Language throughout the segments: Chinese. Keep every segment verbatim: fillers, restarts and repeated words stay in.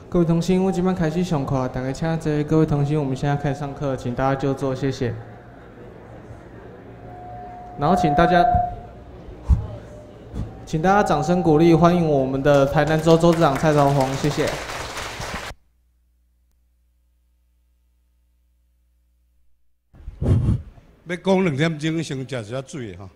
各位同学，我今晚开始上课，大家请坐。各位同学，我们现在开始上课，请大家就坐，谢谢。然后请大家，请大家掌声鼓励，欢迎我们的台南州州长蔡朝宏，谢谢。 要讲两点钟，先食一下水哈。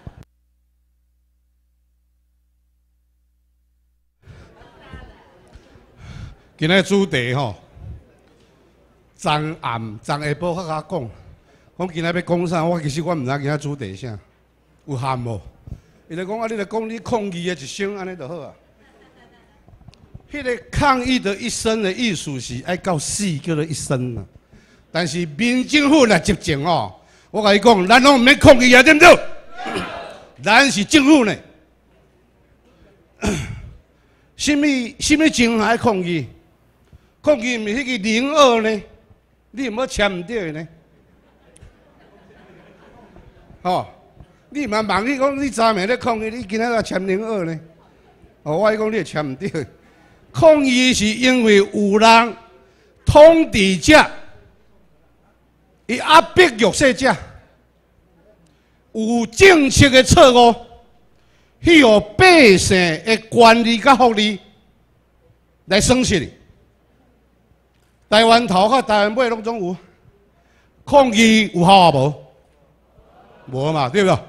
今仔主题吼，昨暗昨下晡较较讲，我今仔要讲啥？我其实我毋知今仔主题啥，有含无？伊就讲啊，你著讲你抗议的一生安尼就好啊。迄、那个抗议的一生的意思是爱到死叫做一生啊。但是民政府来执政哦，我甲你讲，咱拢毋免抗议啊，对不对？咱是政府呢。什么什么情还抗议？抗议毋是迄个零二呢？你毋好签毋对呢？哦，你嘛忘记讲你昨暝咧抗议，你今仔要签零二呢？哦，我讲你签毋对。抗议是因为有人统治者，伊压迫弱势者，有政策的错误，去予百姓的权利甲福利来损失。台湾头甲台湾尾拢总有，抗议有效啊无？无嘛，对不对？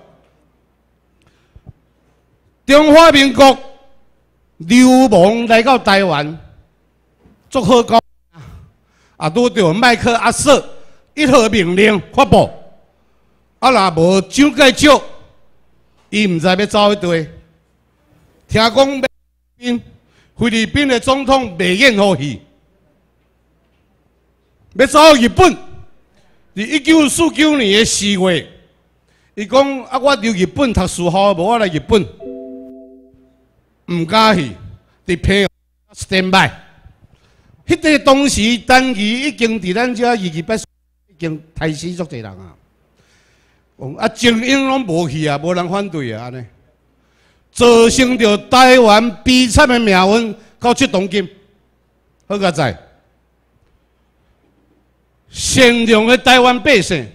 中华民国流亡来到台湾，足好讲啊！拄着麦克阿瑟一号命令发布，啊若无蒋介石，伊毋知要走去佗。听讲菲律宾菲律宾的总统袂愿好去。要走到日本，伫一九四九年的四月，伊讲啊，我留日本读书好，无我来日本，唔敢去，伫批 stand by。迄个当时单期已经伫咱遮二二八已經害死足濟人啊！啊，精英拢無去啊，無人反對啊，安尼造成着台灣悲慘的命運到即當今，好佳哉！善良的台灣百姓，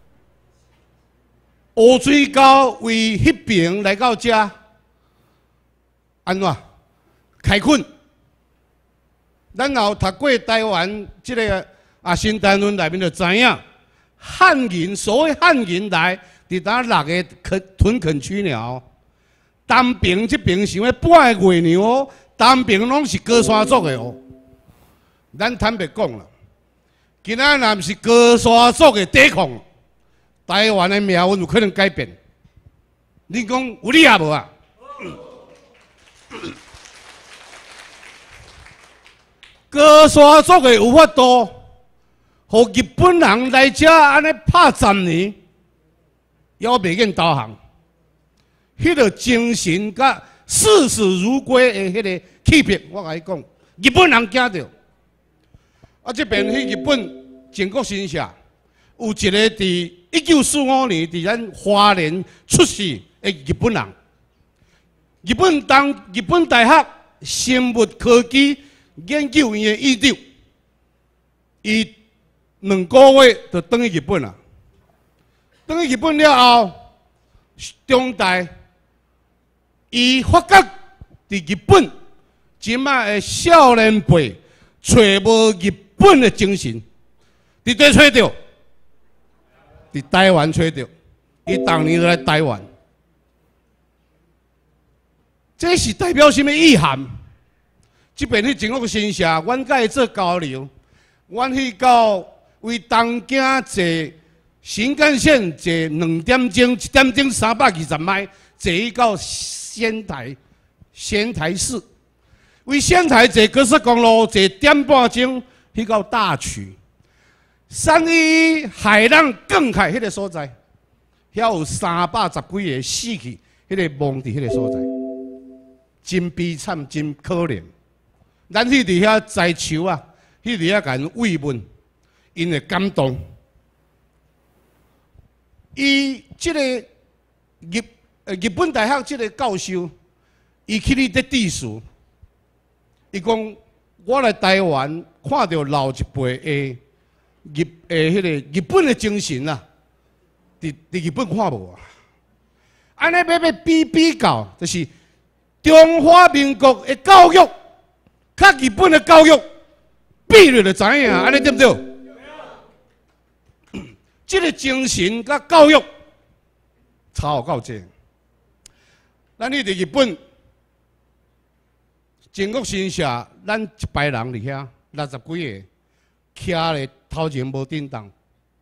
烏水溝為迄邊來到遮，安怎開墾？咱有讀過台灣即個啊新台論內面就知影，漢人所謂漢人來，伫打六個墾屯墾區了。東邊這邊想要半個月娘哦，東邊攏是高山族的哦。咱坦白講啦。今仔若毋是高山族的抵抗，台灣的命運有可能改變。你講有理啊無啊？高山族的有法度，互日本人來遮安尼拍十年，也袂願投降。迄個精神甲視死如歸的迄個氣魄，我甲你講，日本人驚到。啊！這邊去日本建國新社有一個佇一九四五年佇咱花蓮出世的日本人，日本當日本大學生物科技研究院的院長，伊兩個月就轉去日本啦。轉去日本了後，中大伊發覺佇日本即擺的少年輩找無日本的精神，伫底找到，伫台灣找到，伊當年就來台灣，這是代表什麼意涵？這邊去整個新社，阮甲伊做交流，阮去到為東京坐新幹線坐兩點鐘，一點鐘三百二十邁，坐去到仙台仙台市，為仙台坐高速公路坐點半鐘。去到大渠，三一海浪更海迄個所在，遐有三百十幾個死去，迄個亡佇迄個所在，真悲慘，真可憐。咱去佇遐在場啊，去佇遐甲因慰問，因會感動。伊即個日日本大學即個教授，伊去哩在致辭，伊講。 我来台湾看到老一辈的日诶，迄个日本的精神啊，伫伫日本看无啊。安尼要要比比较，就是中华民国的教育，甲日本的教育比落就知影，安尼对不对？这个精神甲教育差有够济。咱去伫日本，全国新社，咱一排人伫遐，六十几个，徛咧头前无振动。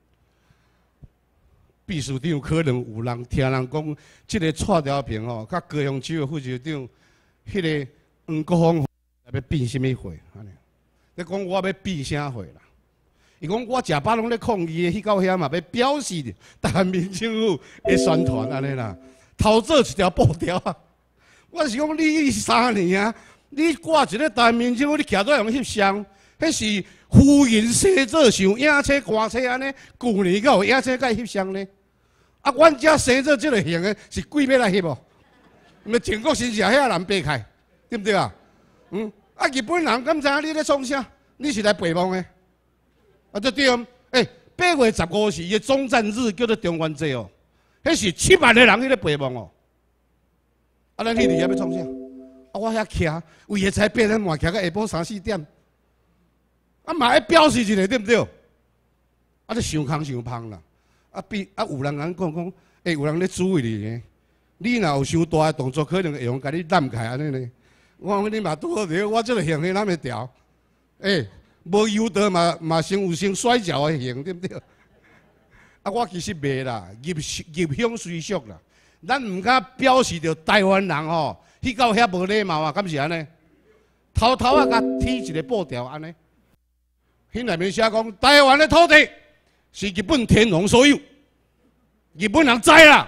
秘书长可能有人听人讲，即个蔡条平吼，甲高雄市的副市长，迄个黄国芳要变什么货？安尼，你讲我要变啥货啦？伊讲我食饱拢咧抗议，去到遐嘛要表示台湾民政府的宣传安尼啦，偷做一条布条啊！我是讲你三年啊，你挂一个台湾民政府，你徛在用翕相，迄是浮云写作像影册、歌册安尼，旧年才有影册甲翕相呢。啊，阮遮生做即个型的，是鬼要来翕无？毋是全国新社遐人爬开，对不对啊？嗯，啊，日本人敢知影你咧创啥？你是来陪望的？啊，对对，诶，八月十五是伊的总战日，叫做中元节哦。迄是七万个人去咧陪望哦。啊，咱迄伫遐要创啥？啊，我遐徛，为个才八点半徛到下晡三四点，啊嘛要表示一下，对不对？啊，你伤空伤芳啦。啊，比啊，有人人讲讲，诶，有人咧注意你呢。你若有伤大诶动作，可能会用甲你揽开安尼呢。我讲你嘛拄好着，我即个型哪会调？诶，无油道嘛嘛先有先摔跤诶型，对不对？啊，我其实袂啦，入入乡随俗啦。咱毋敢表示着台湾人吼，去到遐无礼貌啊，敢是安尼？偷偷啊，甲剃一个布条安尼。迄内面写讲，台湾的土地是日本天皇所有，日本人知啦。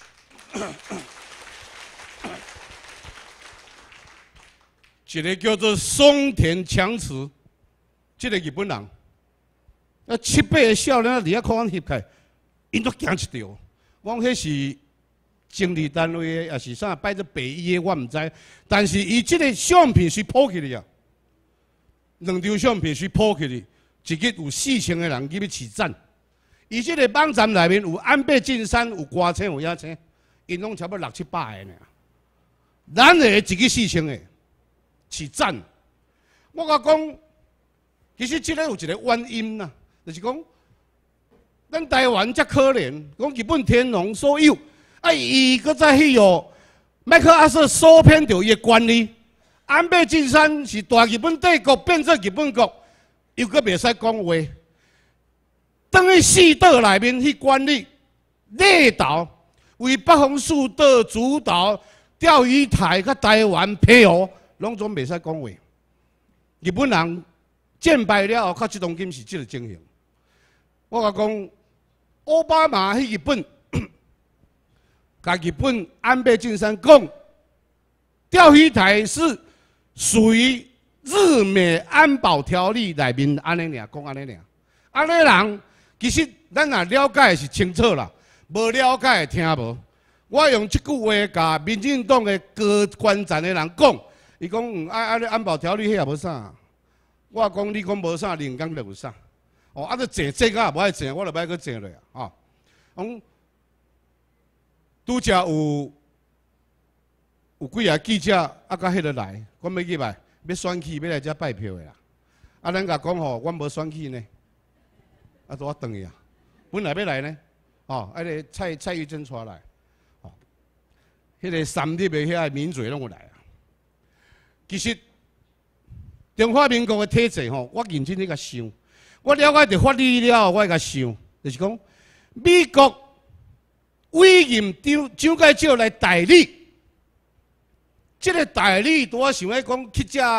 一个叫做松田强次，这个日本人，啊七八个少年伫遐看阮翕开，因都惊一跳。我讲迄是政治单位的，也是啥摆在北医的，我毋知。但是伊即个相片是抛起嚟啊，两张相片是抛起嚟，一日有四千个人去要起赞。伊即个网站内面有安倍晋三，有歌星，有影星，因拢差不多六七百个呢。咱的一个四千个起赞，我甲讲，其实即个有一个原因呐，就是讲，咱台湾遮可怜，讲日本天皇所有，啊，伊搁再去哦，麦克阿瑟收编着伊的权利。安倍晋三是大日本帝国变做日本国，又搁袂使讲话。等于四岛内面去管理列岛，为北方四岛主导钓鱼台甲台湾配合，拢总袂使讲话。日本人战败了后，到即当今是即个情形。我甲讲，奥巴马去日本，甲日本安倍晋三讲，钓鱼台是属于日美安保条例内面安尼尔，讲安尼尔，安尼人。其实咱若了解是清楚啦，无了解听无。我用即句话甲民进党的高官站的人讲，伊讲嗯，啊啊，安保条例迄也无啥。我讲你讲无啥，人讲就有啥。哦，啊，你坐坐啊，无爱坐，我就歹去坐落啊。哦，讲拄则有有几个记者啊，甲迄个来，我要去来，要选举，要来遮拜票的啦。啊，咱甲讲吼，阮无选举呢。啊，都我等伊啊！本来要来呢，哦，迄个蔡蔡玉珍带来，哦，迄个三立的遐民嘴拢有来啊。其实中华民国的体制吼，我认真去甲想，我了解着法律了，我甲想，就是讲美国委任张蒋介石来代理，这个代理拄我想要讲去遮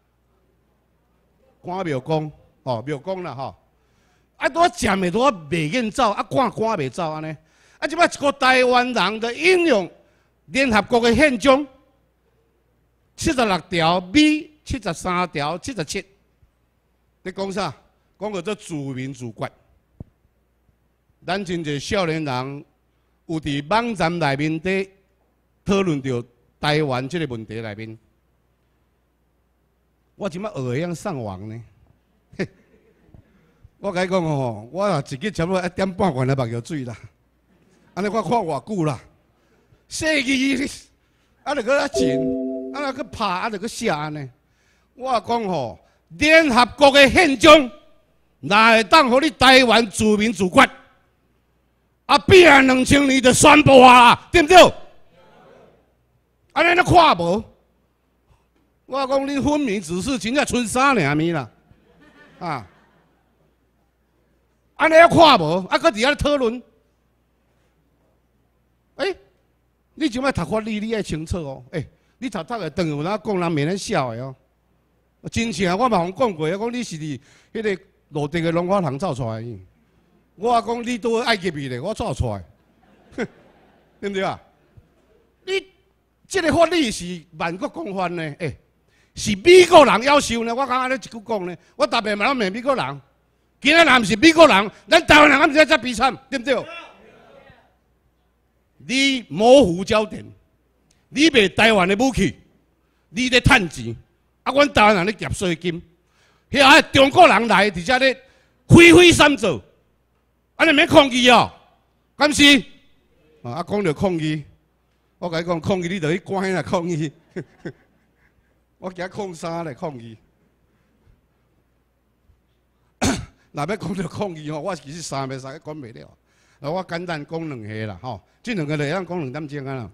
关庙公，哦，庙公啦，吼。啊，拄啊占的拄啊袂愿走，啊赶赶袂走安尼。啊，即摆一个台湾人的引用联合国的宪章七十六条 B、七十三条、七十七，你讲啥？讲叫做自民自决。咱真侪少年人有伫网站内面伫讨论着台湾即个问题内面， 我即摆学会晓上网呢。我甲你讲哦，我啊一日差不多一点半罐的目药水啦。安尼我看偌久啦，细字，啊，著搁啊真，啊，搁拍，啊，著搁写安尼。我讲吼，联合国的宪章，哪会当互你台湾自民自决？啊，变啊两千年就宣布啊啦，对不对？安尼你看无？我讲恁分明只是真正剩三尔米啦，啊！安尼还看无？啊，搁伫遐讨论。哎、欸，你即摆读法律，你爱清楚哦。哎、欸，你读读的，当有人讲人免人笑的哦。真正我嘛互讲过，讲你是伫迄个路地的龙华堂走出来的。我讲你都爱入去咧，我走出来，对不对啊？你这个法律是万国公范呢，哎、欸，是美国人要求呢。我刚安尼一句讲呢，我特别嘛拢骂美国人。今仔若毋是美国人，咱台湾人敢毋知遮悲惨，对不对？你模糊焦点，你卖台湾的武器，你咧趁钱，啊，阮台湾人咧夹税金，遐中国人来，伫遮咧挥挥三做，安尼免抗议哦，敢是？啊，讲到抗议，我甲你讲抗议，你着去关啦抗议，我惊抗啥咧抗议？若要讲到抗议吼，我其实三个三个讲袂了。啊，我简单讲两下啦，吼，这两个就通讲两点钟啊啦。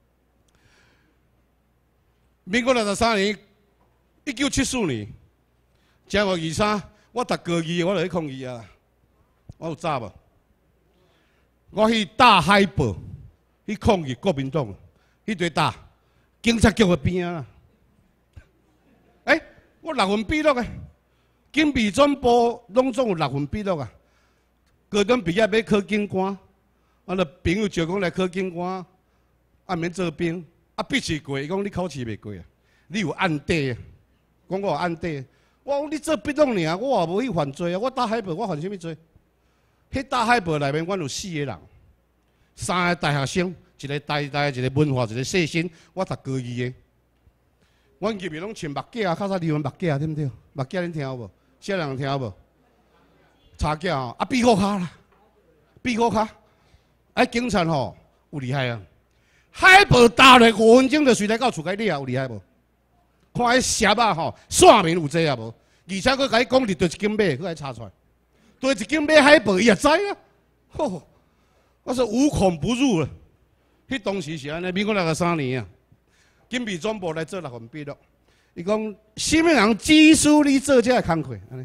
民国六十三年，一九七四年，正月二三，我读高二，我就去抗议啊。我有早无？我去大海报去抗议国民党，迄堆大警察局的边啊。哎、欸，我六分毕业的。警备总部拢总有六分毕业啊，高中毕业要考警官，啊，了朋友招讲来考警官，啊免做兵，啊笔试过，伊讲你考试袂过啊，你有案底啊，讲我有案底，我讲你做笔弄尔，我也无去犯罪啊，我打海报我犯什么罪？迄打海报内面，阮有四个人，三个大学生，一个台大，一个文化，一个细心，我读高二的，阮入面拢穿目镜啊，较早离阮目镜对毋对？目镜恁听有无？啥人听无？查囝吼，啊，比虎卡啦，比虎卡，啊，警察吼有厉害啊！海报打落五分钟就随来到厝内底啊，有厉害无？看迄蛇啊吼，线面有济啊无？而且佫甲伊讲伫倒一间买，佫来查出来，倒一间买海报伊也知啊！吼，我说无孔不入了。迄当时是安尼，民国六十三年啊，警备总部来做六分毕业。伊讲，什么人指使你做这个工课？安尼，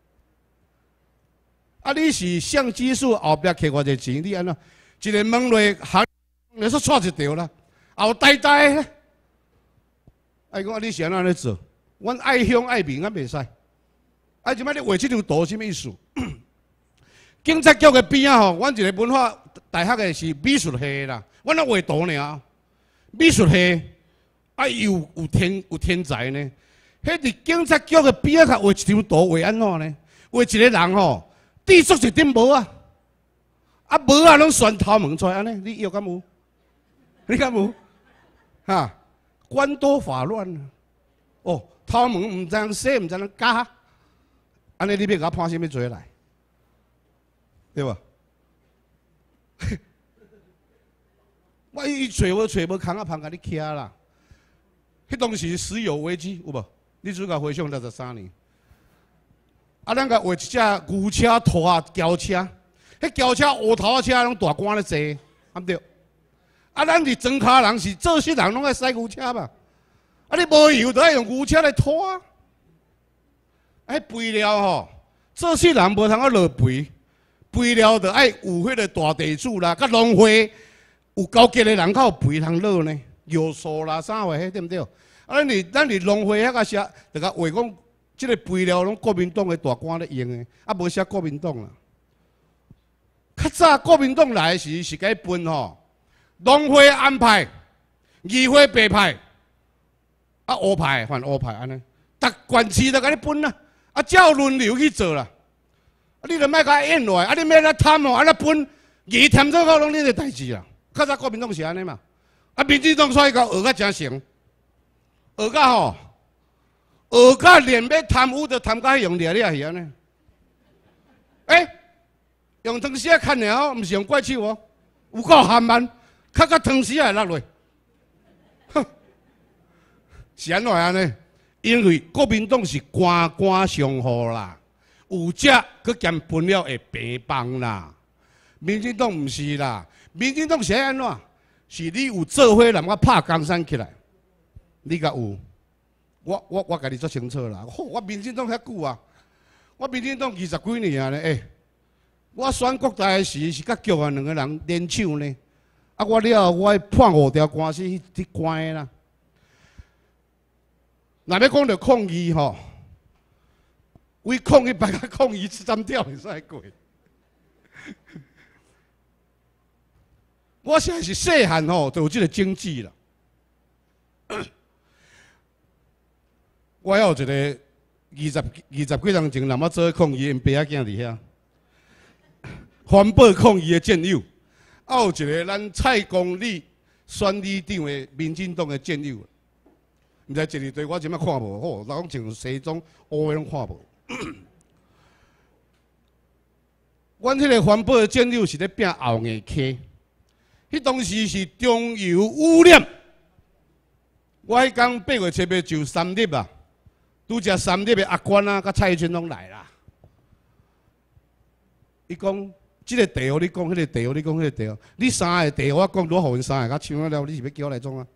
啊，你是向指使后壁摕偌济钱？你安怎？一个问落行，你说错一条啦，后呆呆咧。啊，伊讲你是安怎咧做？阮爱乡爱民，咱袂使。啊，即摆你画即张图什么意思？警察局的边啊吼，阮一个文化大学的是美术系啦，阮咧画图尔，美术系。啊，有有天有天才呢！迄伫警察局的边仔，画一张图，画安怎呢？画一个人吼，地足一顶帽啊，啊帽啊拢旋头毛出来安尼，你有敢无？你敢无？哈，官多法乱啊！哦，头毛唔知洗，唔知夹，安尼你要甲我判什么罪来？对无？我伊找无找无空啊，旁甲你徛啦。迄当时石油危机有无？你只甲回想六十三年，啊，咱甲画一只牛车拖轿车，迄轿车乌头仔车拢大官咧坐，啊对。啊，咱是庄卡人是做事人拢爱驶牛车嘛，啊你无油就爱用牛车来拖啊。啊，肥料吼，做事人无通啊落肥，肥料就爱有迄个大地主啦，甲农会有高级的人较有肥通落呢。药素啦，啥话迄对毋对？啊，咱伫咱伫农会遐个写，就甲话讲，即个肥料拢国民党的大官咧用的，啊无写国民党啦。较早国民党来时是甲伊分吼，农会安排，议会白派，啊乌派换乌派安尼，逐县市都甲你分啦，啊照轮流去做啦。啊你著莫甲演落来，啊你莫来贪哦，安尼分，二添做到拢你的代志啦。较早国民党是安尼嘛。啊，民进党所以讲学甲真成，学甲吼， 学甲练要贪污，就贪甲用掠掠去安尼。哎，用汤匙啊看了，毋是用怪手哦，有够含慢，卡甲汤匙啊落落。哼，是安怎安尼？因为国民党是官官相护啦，有食佮兼分了会平帮啦。民进党毋是啦，民进党是安怎？是你有做伙人，我拍江山起来，你甲有？我我我甲你做清楚啦。吼，我民进党遐久啊，我民进党二十几年啊咧，诶、欸，我选国大时是甲局啊两个人联手呢。啊，我了我判五条官司去去关的啦。若要讲到抗议吼，为抗议别个抗议，站掉会使过。我现在是细汉吼，就有这个经济啦。我有一个二十二十几年前，人我做抗议，因爸仔囝伫遐，环保抗议的战友，啊有一个咱蔡公理选里长的民进党的战友。毋知一日对我即摆看无，吼，人讲穿西装，乌的拢看无。阮迄个环保的战友是咧拼后硬溪，迄当时是中油污染。我迄天八月七日就三立啊，拄只三立的阿官啊，甲蔡英文拢来啦。伊讲，即、这个地哦，你讲，迄、那个地哦，你讲，迄个地哦，你三个地我讲，如互因三个甲抢了，你是要叫我来创啊？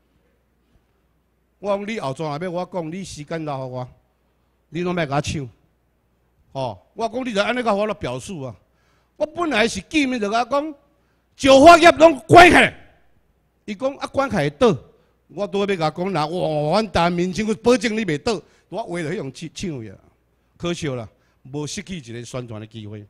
我讲你后装也要我讲，你时间留互我，你拢莫甲我抢。哦，我讲你就安尼甲我来表述啊。我本来是见面就甲讲，石化业拢关起来。伊讲啊，关起来倒，我拄要甲讲啦，哇，阮台民政府保证你袂倒，我话就用抢抢去啊。可惜啦，无失去一个宣传的机会。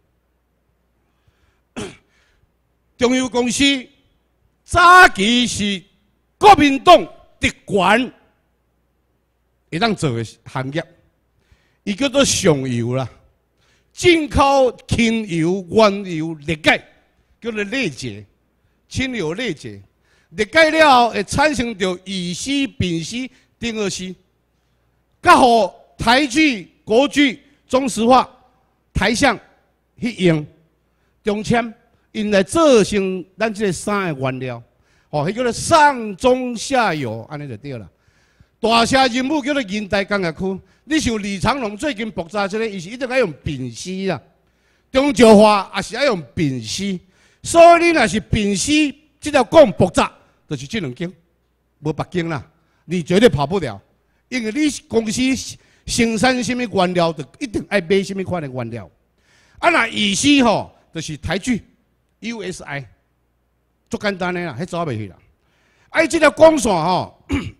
中油公司早期是国民党特权。会当做嘅行业，伊叫做上游啦，进口轻油、原油、裂解，叫做裂解，轻油裂解，裂解了后会产生着乙烯、丙烯、丁二烯，甲互台剧、国剧、中石化、台橡去用，中签因来做成咱即个三个原料，哦，迄叫做上中下游，安尼就对啦。大车任务叫做现代工业区，你像李长龙最近爆炸这个，伊是一定要用丙烯啦，中石化也是要用丙烯，所以你若是丙烯这条管爆炸，就是这两间，无别间啦，你绝对跑不了，因为你公司生产什么原料，就一定爱买什么款的原料。啊，那乙烯吼，就是台剧 U S A， 足简单的啦，迄走袂去啦。啊，这条光线吼。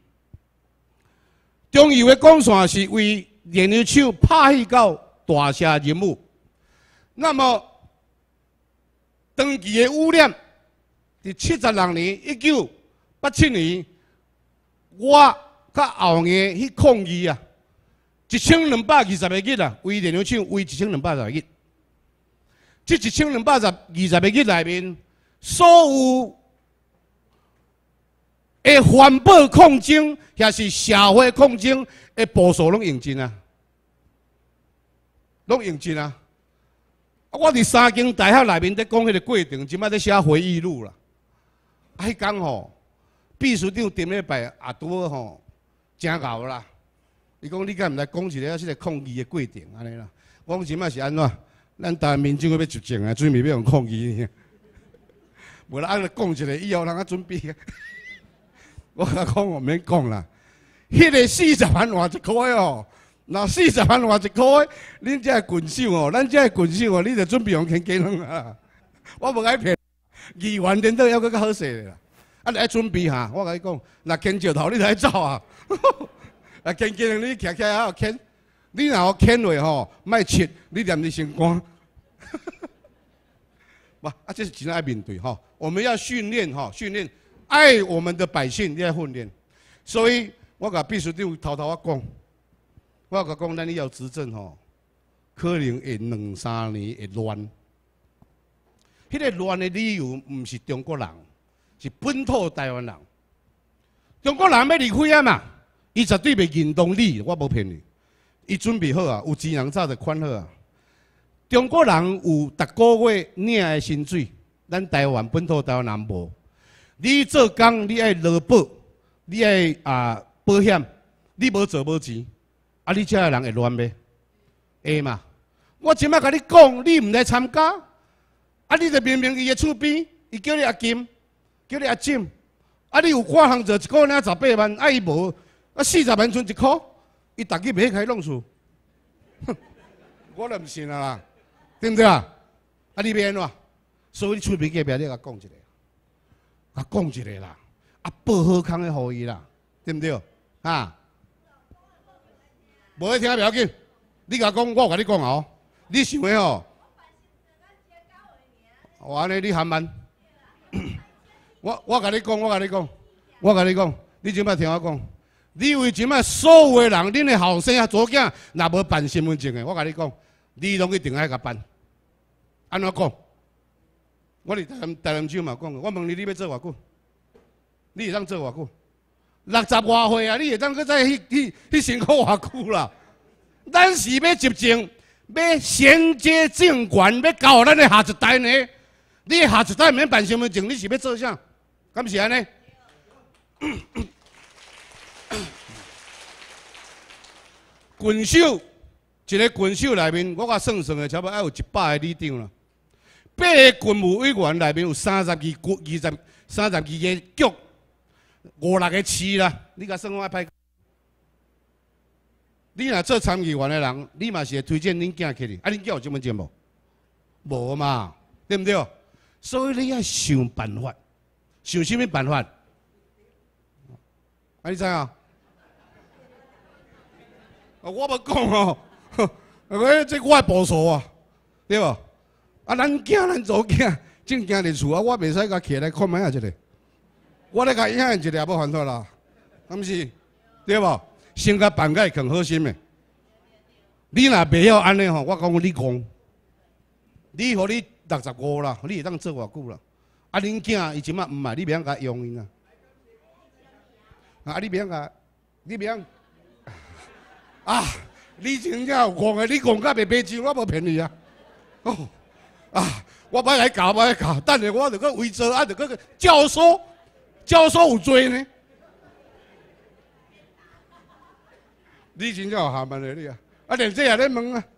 中油的光线是为燃油厂拍去到大车任务，那么长期的污染，伫七十六年、一九八七年，我甲后硬去抗议啊，一千两百二十个亿啊，为燃油厂为一千两百二十个亿，这一千两百二十个亿内面，所有的环保抗争，也是社会抗争的步数拢用尽啊，拢用尽啊！我伫三间大学内面在讲迄个过程，即摆在写回忆录啦。啊，迄天吼，秘书长顶礼拜也拄好吼，真牛啦！伊讲你敢毋来讲一个即个抗议的过程安尼啦？我讲即摆是安怎？咱台湾民众要执政啊，准备要用抗议呢？无啦，安尼讲一个，以后人啊准备。我甲讲，我免讲啦。迄个四十万换一块哦，那四十万换一块，恁这棍手哦，咱这棍手哦，你就准备用钱给人啊。我无爱骗，议员领导还佫较好势啦。啊，你爱准备哈，我甲你讲，若牵石头，你就爱走啊。啊，牵牵你徛徛啊牵，你若有牵落吼，莫切，你念你心肝。哇，啊，这是真爱面对哈，我们要训练哈，训练。爱我们的百姓，你要训练，所以我甲秘书长偷偷啊讲，我甲讲，咱以后执政吼，可能会两三年会乱。迄个乱的理由，毋是中国人，是本土台湾人。中国人要离开啊嘛， 伊绝对袂认同你，我无骗你。伊准备好啊，有钱人早就款好啊。中国人有逐个月领的薪水，咱台湾本土台湾人无。你做工，你爱劳保，你爱啊保险，你无做无钱，啊你遮个人会乱袂？会嘛？我即摆甲你讲，你毋来参加，啊你就明明伊个厝边，伊叫你阿金，叫你阿金，啊你有看项做一个月十八万，啊伊无，啊四十万剩一箍，伊逐日袂开弄厝，我都毋信啊啦。对不对啊？啊，你要安怎？所以你厝边隔壁你甲讲一个，甲讲一个啦，啊，报好康的互伊啦，对不对？啊，无爱听不要紧，你甲讲，我甲你讲哦，你想的哦，我安尼你含慢，我我甲你讲，我甲你讲，我甲你讲，你即摆听我讲，你为即摆所有的人，恁的后生啊、祖囝，若无办身份证的，我甲你讲。你拢一定爱甲办，安怎讲？我伫台南台南州嘛讲，我问你，你要做偌久？你会当做偌久？六十外岁啊，你会当搁再去去去辛苦偌久啦？咱是要执政，要衔接政权，要教咱的下一代呢。你下一代毋免办身份证，你是要做啥？敢是安尼？军手。一个军手内面，我甲算算的，差不多要有一百个里长啦。八个军务委员内面有三十二局、二十、三十二个局，五六个市啦。你甲算我歹？你若做参议员的人，你嘛是会推荐恁囝去哩？啊，恁囝有身份证无？无嘛，对不对？所以你要想办法，想什么办法？啊，你知影？我要讲哦。我这我部署啊，对无？啊，咱囝咱祖囝正惊伫厝啊，我袂使甲徛来看卖啊一个，我咧甲影一个也无烦恼啦，敢是？对无？先甲办个更好心的。你若袂晓安尼吼，我讲你讲，你互你六十五啦，你会当做偌久啦？啊，恁囝伊即马毋嘛，你袂晓甲用因啊？啊，你袂晓甲，你袂晓啊？你真正有讲的，你讲甲袂白酒，我无骗你啊！哦，啊，我歹来教，歹来教，等下我着搁维持，啊，着搁教唆，教唆有罪呢。你真正有下班的你啊！啊，连这也咧问啊！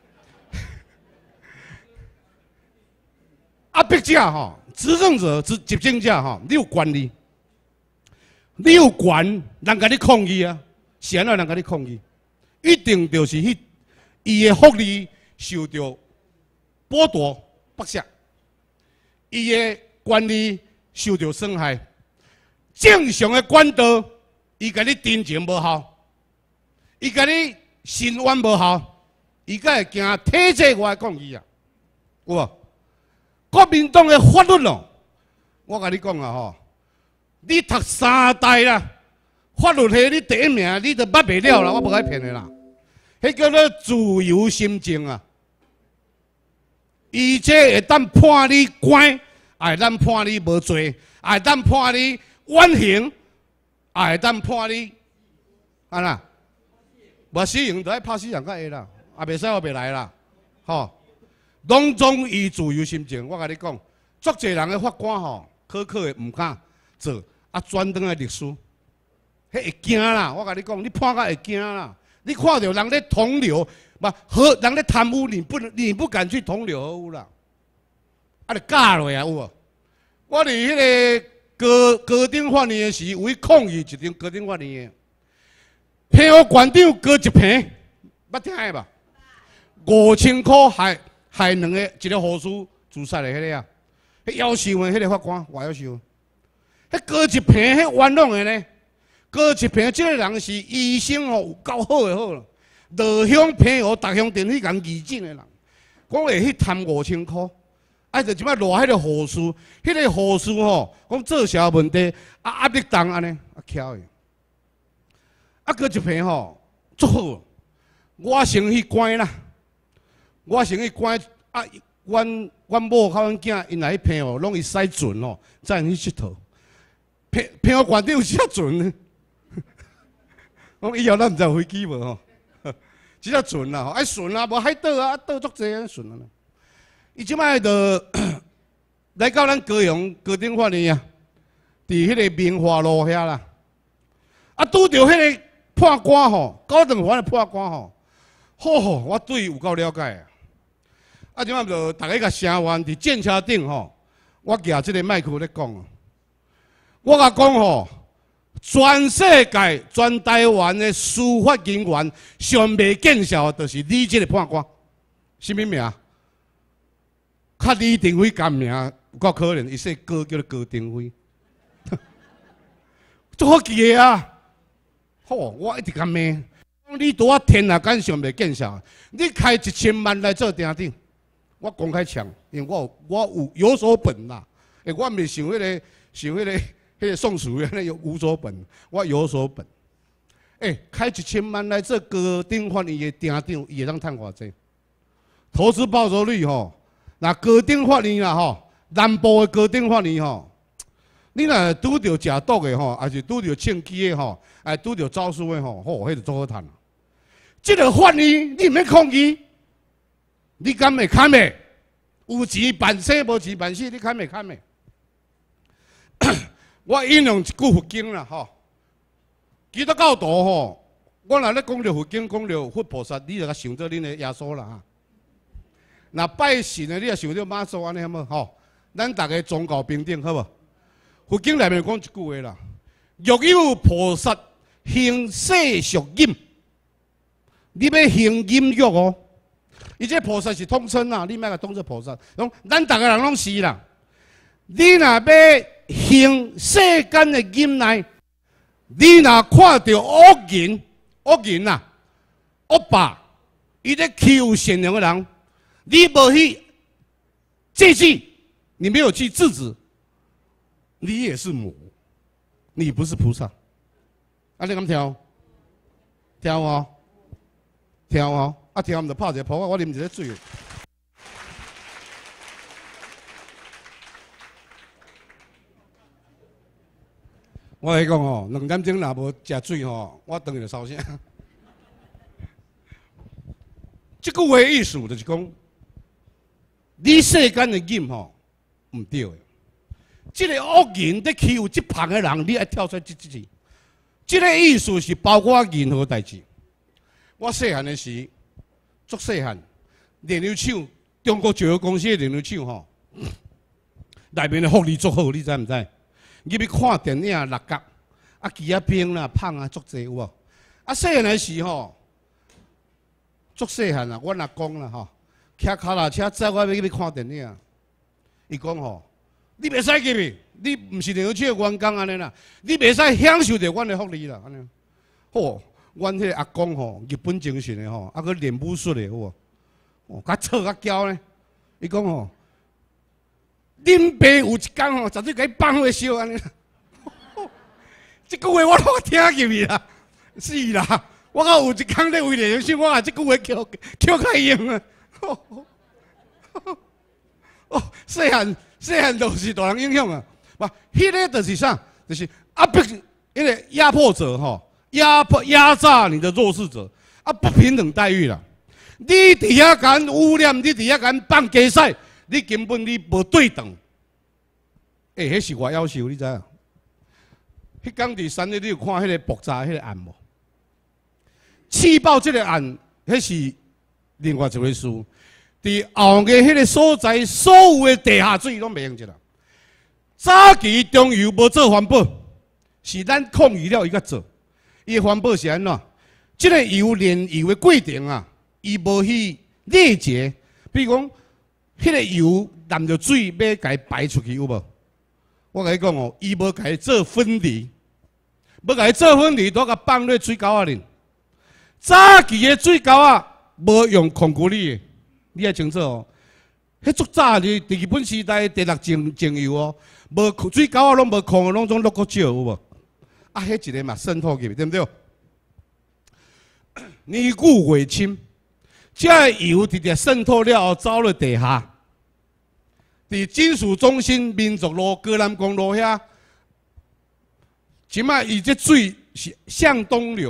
啊，逼者吼，执政者、执执政者吼，你有权利，你有权，人甲你抗议啊，是安怎人甲你抗议？一定就是迄伊的福利受到剥夺、剥削，伊的权利受到损害。正常的管道，伊甲你真情无效，伊甲你申冤无效，伊才会惊体制外抗议啊，有无？国民党的法律咯，我甲你讲啊吼，你读三代啦，法律系你第一名，你都捌袂了啦，我无爱骗你啦。迄叫做自由心证啊！伊这会当判你关，也会当判你无罪，也会当判你缓刑，也会当判你安那？无死刑就爱拍死人较会啦，也袂使我袂来啦，吼！拢总以自由心证，我甲你讲，足侪人的法官吼，考考的毋敢做，啊转转来律师，迄会惊啦！我甲你讲，你判甲会惊啦！你看到人咧同流，嘛和人咧贪污，你不你不敢去同流合污啦，啊，就假落啊有无？我伫迄个高高等法院的时，有去抗议一张高等法院的，平湖县长高一平，捌听的吧？五千块害害两个一个护士自杀的迄个啊，迄夭寿的迄个法官，偌夭寿，迄高一平迄冤枉的呢？高一平，即个人是医生哦，有够好的好了。落乡平湖逐乡镇迄间义诊的人，讲会去贪五千块，啊，就即摆落迄个护士，迄个护士吼，讲做啥问题，啊压力重安尼，啊巧的。啊，高一平吼，足好，我先去关啦，我先去关啊，阮阮某甲阮囝因来去平湖，拢去使船哦，才去佚佗。平平湖县长有啥船呢？ 讲以后咱唔知有飞机无吼，只只船啦，爱船啊，无海岛啊，岛足济啊，船啊。伊即摆就来到咱高雄高等法院啊，伫迄个明华路遐啦。啊，拄着迄个判官吼，高等法院的判官吼，吼吼，我对伊有够了解啊。啊，即摆就大家甲声援伫剑桥顶吼，我举即个麦克咧讲啊，我甲讲吼。 全世界、全台湾的司法人员上未见效，就是你这个判官，什么名？较李登辉干名，有够可怜，伊说哥叫做高登辉，足好记的啊！吼，我一直甲骂，你拄啊天啊干上未见效，你开一千万来做店长，我公开抢，因为我有我有有所本啦，诶，我未想迄个想迄个。 迄个宋楚瑜那有无所本，我有所本。哎、欸，开一千万来做高等法院的店长，伊会当趁偌济？投资报酬率吼，那高等法院啦吼，南部的高等法院吼，你若拄着食毒的吼，还是拄着枪击的吼，哎，拄着招数的吼，吼，迄就足好趁。这个法院你毋免抗议，你敢会堪袂？有钱办生，无钱办死，你堪袂堪袂？我引用一句佛经啦，吼，基督教徒吼，我若咧讲着佛经，讲着佛菩萨，你就甲想到恁的耶稣啦哈。若拜神的，你也想到妈祖安尼好无？吼，咱大家宗教平等，好无？佛经内面讲一句话啦：若有菩萨行世俗任，你要行淫欲哦。伊这菩萨是统称啦，你莫甲当做菩萨，讲咱大家人拢是啦。你若要 行世间的淫内，你若看到恶人、恶人呐、恶霸，伊咧欺负善良的人，你无去制止，你没有去制止，你也是魔，你不是菩萨。啊，你敢听？听哦，听哦，啊听毋就拍一个泡啊，我啉一个水。 我来讲吼，两点钟若无食水吼，我等于就烧声。这句话意思就是讲，你世间的淫吼唔对的。这个恶人在欺负这旁的人，你爱跳出来制止。这个意思是包括任何代志。我细汉的时，足细汉，炼油厂，中国石油公司的炼油厂吼，内面的福利足好，你知唔知？ 入去看电影六角，啊，鸡啊冰啦、胖啊，足济有无？啊，细汉的时吼，足细汉啊，阮阿公啦吼，骑脚踏车载我要入去看电影。伊讲吼，你袂使入去，你毋是炼油厂的员工安尼啦，你袂使享受着阮的福利啦，安尼。吼，阮迄个阿公吼，日本精神的吼，啊，佮练武术的有无？哦，甲吵甲叫呢。伊讲吼。 恁爸有一天吼，绝对甲伊放火烧安尼。这句话我都听入去啦，是啦。我讲有一天咧为炼油厂，我把这句话捡捡开用啊。哦，细汉细汉就是大人影响啊。哇，迄个就是啥？就是啊不，迄个压迫者吼，压迫压榨你的弱势者，啊不平等待遇啦。你伫遐敢污染，你伫遐敢放假赛。 你根本你无对等，诶、欸，迄是我要求，你知影？迄天伫山里，你有看迄个爆炸迄个案无？气爆这个案，迄是另外一回事。伫后个迄个所在，所有的地下水拢袂用一啦。早期中油无做环保，是咱抗议了伊甲做。伊环保是安怎？即、这个油炼油的过程啊，伊无去理解，比如讲。 迄个油淋着水，要甲伊排出去有无？我甲你讲哦，伊无甲伊做分离，要甲伊做分离，都甲放入水沟啊哩。早期的水沟啊，无用控制力的，你要清楚哦。迄足早的日本时代第六种种油哦，无水沟啊，拢无控，拢总落个少有无？啊，迄一个嘛渗透去，对不对？年久月深。 这个油直直渗透了后，走入地下。伫金属中心民族路、高南公路遐，即摆伊这水是向东流，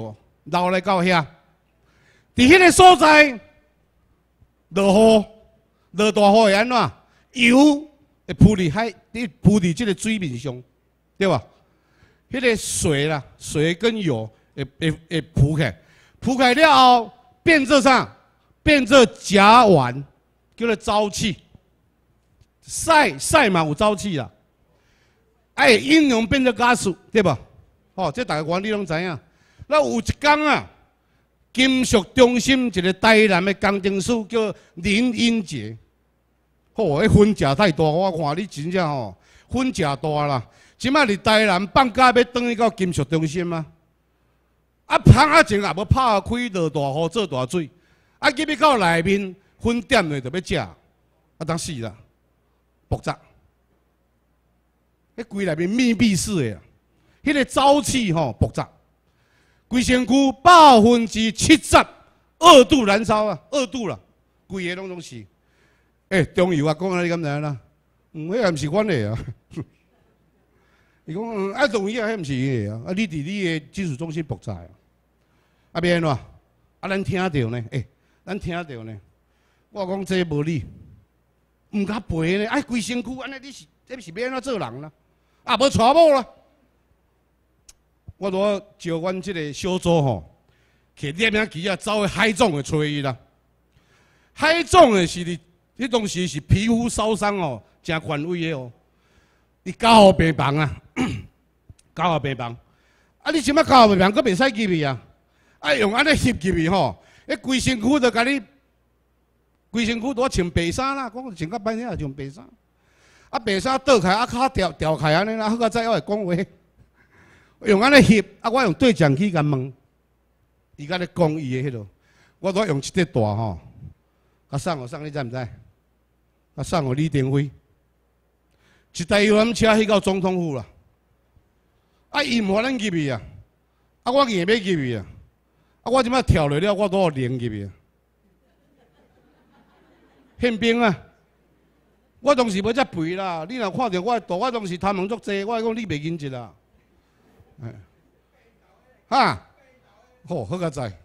流来到遐，伫迄个所在落雨，落大雨会安怎？油会浮伫海，伫浮伫即个水面上，对吧？迄、那个水啦，水跟油会会会浮起来，浮起来了后变做啥？变做甲烷，叫做沼气。晒晒嘛有沼气啦，哎，应用变做加速，对吧？哦，这大家原理拢知影。那有一天啊，金属中心一个台南的工程师叫林英杰，哦，迄分食太大，我看你真正吼分食大啦。即摆伫台南放假要转去到金属中心啊，啊放啊前也要拍开落大雨做大水，啊入去到内面分点咧就要食，啊当死啦，爆炸！迄规内面密闭式的，迄个沼气吼爆炸。 规身躯百分之七十二度燃烧啊，二度啦，规个拢拢是。诶、欸，中油啊，讲啊，你敢知影啦？嗯，迄个毋是阮的啊。伊讲，嗯，啊，中油啊，迄毋是伊的啊。啊，你伫你的技术中心爆炸啊。啊，变安怎？啊，咱听着呢，诶、欸，咱听着呢。我讲这无理，毋甲赔呢。啊，规身躯安尼，你是这是要安怎做人啦？啊，无娶某啦。 我拄招阮即个小组吼，摕摄影机啊，走去海总的找伊啦。海总的是伫迄当时是皮肤烧伤哦，真权威的哦。伊交互病房啊，交互病房。啊，你即摆交互病房，佫袂使入去啊？啊，用安尼翕入去吼，迄规身躯就甲你，规身躯拄穿白衫啦，讲穿甲半夜穿白衫。啊，白衫倒开，啊骹掉掉开安尼啦，好个再我会讲话。 用安尼翕，啊！我用对讲机甲问，伊甲咧讲伊的迄落，我拄用一块大吼，啊送互送你知毋知？啊送互李登辉，一台游览车去到总统府啦，啊伊毋互咱入去啊，啊我硬要入去啊，啊我即摆跳落了，我拄连入去啊，宪兵啊！我当时要遮肥啦，你若看到我大，我当时贪问足济，我讲你袂认真啦。 哎，哈，好，好个在。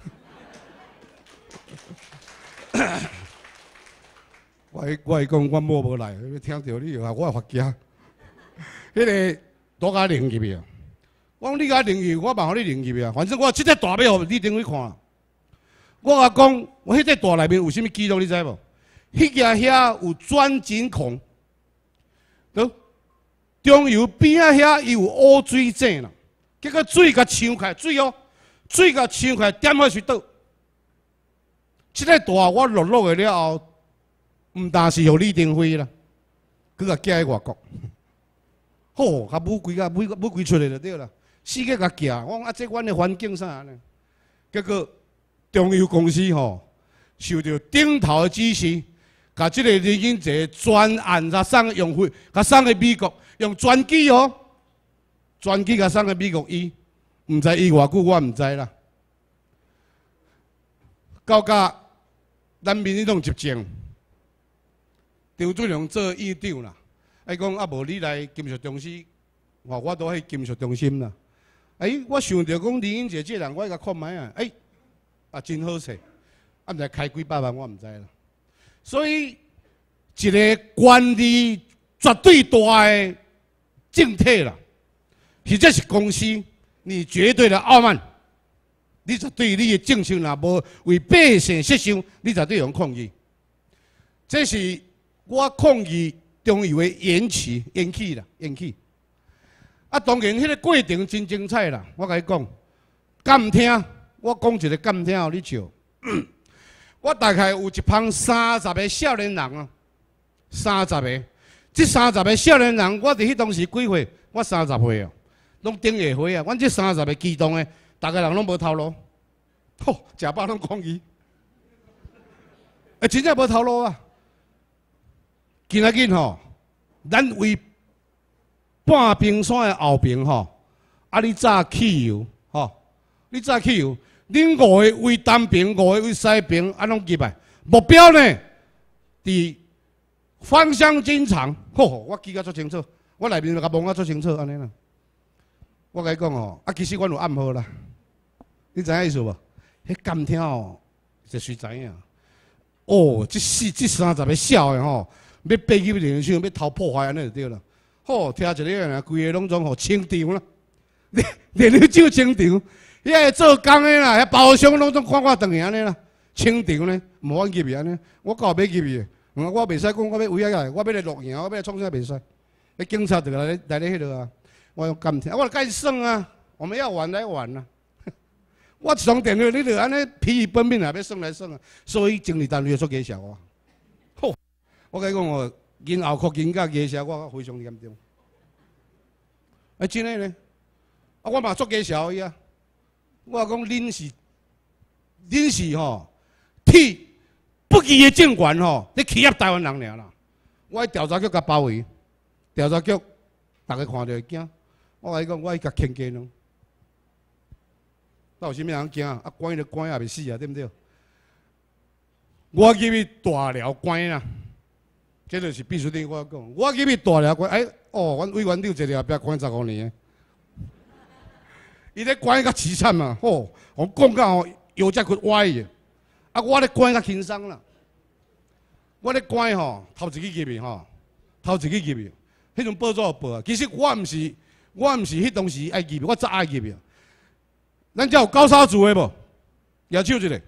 我我会讲，我某无来，听到你话，我会发惊。迄个多甲领入去啊！我讲你甲领去，我嘛互你领入去啊！反正我即个大要互你顶去看。我甲讲，我迄个大内面有啥物记录，你知无？迄件遐有转井孔，对。 中油边仔遐伊有污水井啦，结果水甲呛开，水哦，水甲呛开，点下去倒。即个大我落落去了后，毋但是互李登辉啦，佮甲寄去外国。好，甲母规甲母母规出来就对啦，四个甲寄。我讲啊，这阮的环境啥呢？结果中油公司吼，受到顶头的指示。 甲即个李英杰专案，甲送用费，甲送去美国，用专机哦，专机甲送去美国医，毋知医偌久，我毋知啦。到甲咱民进党执政，张俊良做院长啦，伊讲啊无你来金属中心，吼我都去金属中心啦。哎，我想着讲李英杰这人，我甲看卖啊，哎，啊真好势，啊毋知开几百万，我毋知啦。 所以，一个权力绝对大的政体啦，或者是公司，你绝对的傲慢，你绝对你的政策若无为百姓设想，你绝对用抗议。这是我抗议中油的延期、延期啦、延期。啊，当然，迄个过程真精彩啦，我甲你讲，敢听？我讲一个敢听，互你笑。我大概有一帮三十个少年人啊，三十个，这三十个少年人，我伫迄当时几岁？我三十岁啊，拢顶下岁啊。阮这三十个激动的，大家人拢无头路，吼，食饱拢抗议，哎，真正无头路啊！今仔日吼，咱为半冰山的后边吼，啊，你炸汽油吼，你炸汽油。 恁五个为东边，五个为西边，安拢入来。目标呢？伫芳香金厂。吼，我记甲足清楚，我内面甲望甲足清楚安尼啦。我甲你讲吼，啊，其实阮有暗号啦。 你知影意思无？迄监听哦，就随知影。哦，这四、这三十个小的吼，要爬入电视，要偷破坏安尼就对了。吼，听一个人规个拢总吼清场啦，连连酒清场，遐做工的啦，遐包厢拢总看看转去安尼啦，清场呢，无法入去安尼。我搞要入去，我袂使讲我要威胁，我要来录影，我要来创啥袂使。迄警察就来咧来咧迄落啊，我用监听，我就甲伊算啊，我们要玩来玩啊。我一通电话，你就安尼疲于奔命啊，要算来算啊，所以经理单位做假小我。吼，我甲你讲哦，因后扩金甲假小我非常严重。啊，真诶呢，啊，我嘛做假小伊啊。我讲恁是，恁是吼，替不义诶政权吼，咧欺压台湾人尔啦。我调查局甲包围，调查局大家看到会惊。我甲你讲，我甲牵奸咯。有啥物人惊啊？啊，关就关也袂死啊，对不对？我入去大寮关啦，这就是秘书长我讲，我入去大寮关，哎，哦，阮委员长一个后壁关十五年，伊咧关较凄惨嘛，吼，我讲到吼腰脊骨歪去，啊，我咧关较轻松啦，我咧关吼，头一个入去吼，头一个入去，迄种报纸有报啊，其实我毋是，我毋是迄当时爱入去，我早爱入去。咱遮有高沙组的无？举手一个。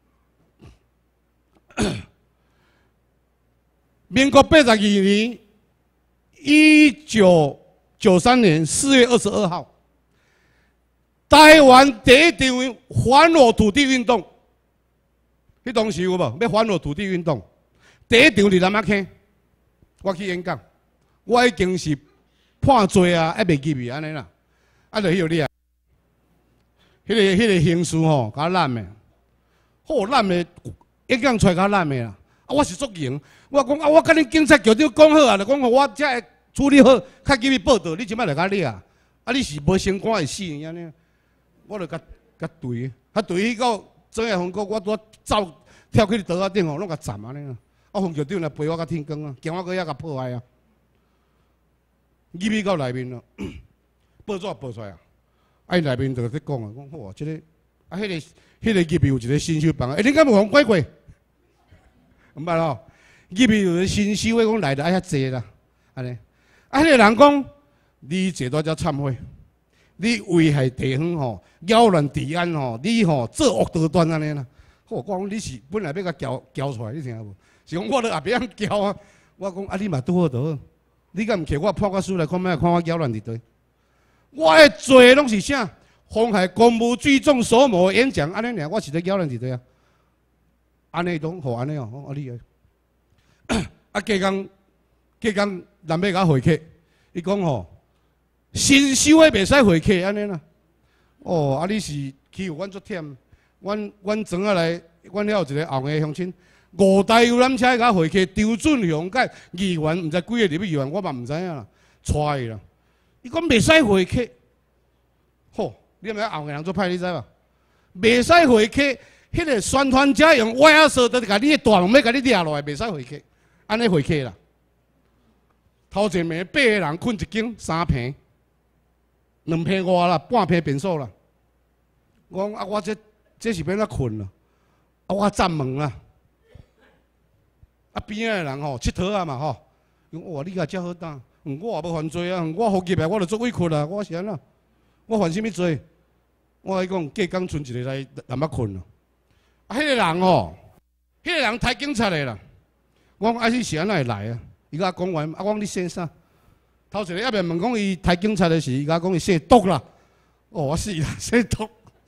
民国八十二年，一九九三年四月二十二号，台湾第一场反我土地运动。迄当时有无？要反我土地运动，第一场伫南仔坑，我去演讲，我已经是判罪啊，还袂入去安尼啦，啊，就迄个你啊。迄、那个、迄、那个刑事吼，较烂的，好烂的，演讲出来较烂的啦。啊，我是足赢，我讲啊，我甲恁警察局长讲好啊，就讲互我遮会处理好，较入去报道，你即摆就甲你啊，啊，你是无升官会死安尼，我就甲甲对，啊对迄个整个风国，我拄走跳去刀仔顶吼，拢甲斩安尼啊，啊，副局长来陪我甲天光啊，惊我搁遐甲破坏啊，入去到内面咯，报纸报出来啊。啊，内面就咧讲啊，讲好啊，即、这个啊，迄、那个、迄、那个入面有一个新修房啊，哎、欸，你敢无互拐过？唔捌咯，入面有个新修的，讲来得爱遐济啦，安尼。啊，迄、那个人讲，你坐到遮忏悔，你危害地方吼，扰乱治安吼，你吼做恶多端安尼啦。好，我讲你是本来要甲交交出来，你听无？是讲我咧后壁样交啊，我讲啊，你嘛拄好拄好，你敢毋摕我判决书来看卖看我扰乱伫堆？我的罪拢是啥？妨害公务聚众所谋演讲，安尼尔，我是咧扰乱一堆啊。安尼拢好安尼哦，哦，啊你个，啊，加工加工，南尾甲回客，伊讲吼，新修的袂使回客安尼啦。哦，啊你是欺负阮足忝，阮阮庄仔来，阮遐有一个后裔乡亲，五台游览车甲回客，周俊雄甲议员，毋知几个入去议员，我嘛毋知影啦，带伊啦。伊讲袂使回客，吼！你毋知后个人做歹，你知无？袂使回客，迄个宣传者用歪啊说，就甲你大龙要甲你掠落来，袂使回客，安尼回客啦。头前暝八个人困一间三坪，两坪外啦，半坪便所啦。我讲啊，我这这是要哪困啦？啊，我站门啦。啊，边仔个人吼，佚佗啊嘛吼，讲哇，你甲遮好胆。嗯，我也无犯罪啊！我服入来，我就做委屈啦。我是安怎？我犯什么罪？我甲伊讲，隔工剩一个来南北困咯。啊，迄个人哦，迄个人台警察的啦。我讲啊，你是安怎会来啊？伊甲我讲完，啊，我讲你姓啥？头一个一面问讲伊台警察的时，伊甲我讲伊姓毒啦。哦，我死啦，姓毒。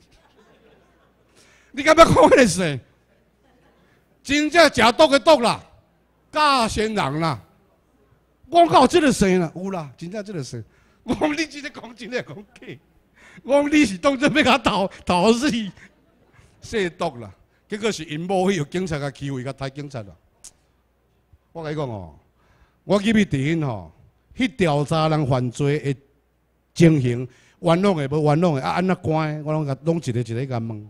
你敢要讲迄个姓？真正食毒的毒啦，假仙人啦。我讲有这个姓啦，有啦，真正这个姓。我讲你真个讲真个讲假，我讲你是当真要甲投投死，姓毒啦。结果是因某迄个警察甲欺负伊甲台警察啦。我甲你讲哦，我入去伫迄吼，去调查人犯罪的情形，冤枉的无冤枉的，啊安怎关？我拢甲拢一个一个甲问。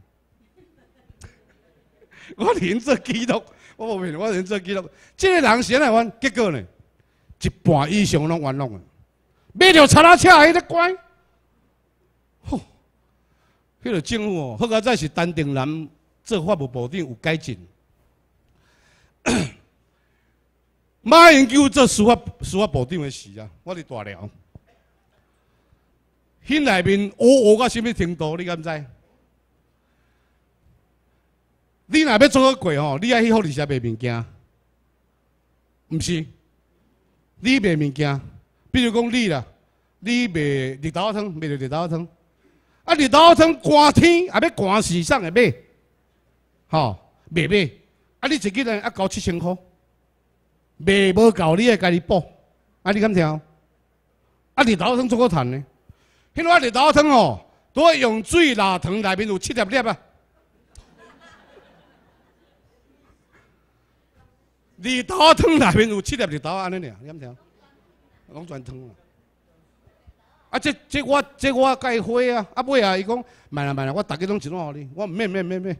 我连做记录，我无骗，我连做记录。这个人是安怎冤？结果呢？一半以上拢冤枉啊！买着叉拉车迄个关，吼！ 迄个政府哦，好佳在是陈定南做法务部长有改进。马英九做司法司法部长的时啊，我伫大寮，迄内面乌乌到什么程度？你敢知？你若要做个过吼，你爱去福利社卖物件，毋是？你卖物件，比如讲你啦，你卖日头汤，卖着日头汤，啊日头汤寒天也要寒时送会买，吼卖买，啊你一个人啊交七千箍，卖无够你爱家己补，啊你敢听？啊日头汤做个赚呢？迄个日头汤哦，都要用水拉糖，内面有七粒粒啊。日头汤内面有七粒日头安尼尔，你敢听？拢全汤啊！啊，这这我这我甲伊花啊，啊尾啊，伊讲慢啦慢啦，我逐个拢一拢互你，我毋免免免免。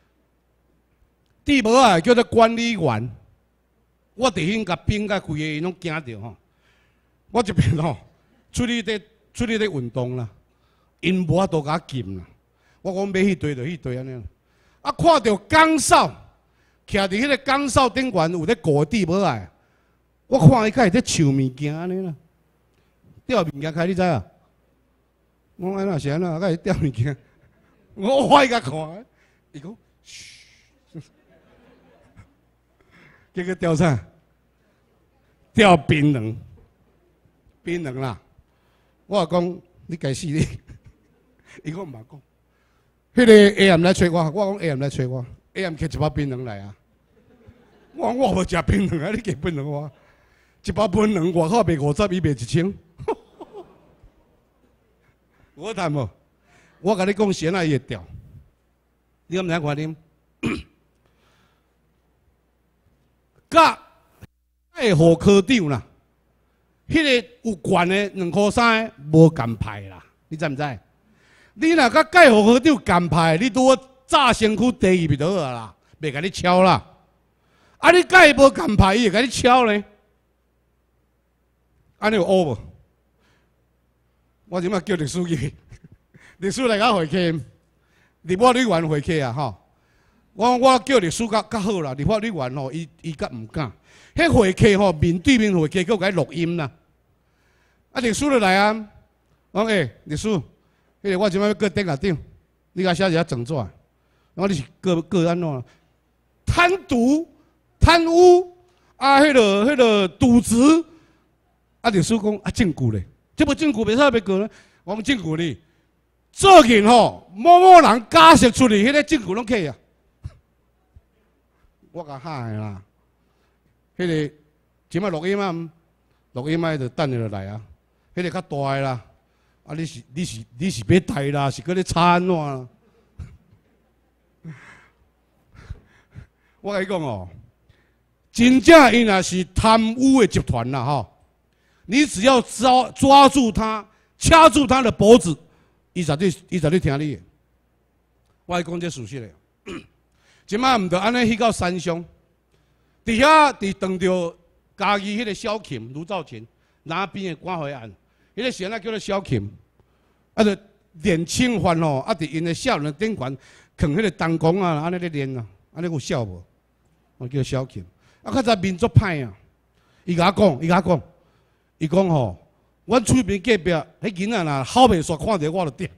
地无啊，叫做管理员，我伫迄甲兵甲规个因拢惊着吼。我这边吼，出去咧出去咧运动啦，因无法度甲禁啦。我讲要去对就去对安尼。啊，看到岗哨。徛伫迄个岗哨顶悬有咧顾地无爱，我看伊开始咧抢物件安尼啦，钓物件开你知啊？我安那是安那，开始钓物件，我我伊甲看，伊讲，嘘，结果钓啥？钓槟榔，槟榔啦！我讲你该死你，伊讲毋捌讲，迄个 A M 来找我，我讲 A M 来找我。A M 摕一包槟榔来啊！我讲我无食槟榔啊，你摕槟榔我，一包槟榔外口卖五十，伊卖一千。我谈无，我甲你讲先啊，伊会掉。你敢知看啉？甲爱护科长啦，迄个有悬的两箍三的无共派啦，你知毋知？你若甲介护科长共派，你拄好。炸身躯第二就好啊啦，袂甲你敲啦。啊，你甲伊无共派，伊会甲你敲咧。安尼有乌无？我即摆叫律师去，律师来甲会客，立法委员会客啊吼。我我叫律师较较好啦，立法委员吼，伊伊较毋敢。迄会客吼，面对面会客，佮甲伊录音啦。啊，律师就来啊，我讲诶，律师，迄个我即摆要过顶下长，你甲写一下状纸。我你是个个安怎？贪渎、贪污啊，迄个、迄个渎职啊，律师讲啊，证据咧，这无证据袂使要告咧。我讲证据咧，做人吼，某某人假释出去，迄个证据拢起啊。我甲喊的啦，迄个即摆录音啊，录音啊就等下就来啊。迄个较大的啦，啊你是你是你是要带啦，是搁咧吵安怎啦？我甲你讲哦，真正伊若是贪污的集团啦吼，你只要抓抓住他，掐住他的脖子，伊绝对伊绝对听你的。我讲这事实嘞，即摆毋着安尼去到山上，伫遐伫当着家己迄个小琴卢兆琴拿边的关怀案，迄个时啊叫做小琴，啊着练清犯吼，啊伫因的少年顶悬扛迄个弹弓啊，安尼咧练啊，安尼有效无？我叫小琴，啊，较早民族歹啊。伊甲我讲，伊甲我讲，伊讲吼，阮厝边隔壁迄囡仔若好袂煞看着我就点。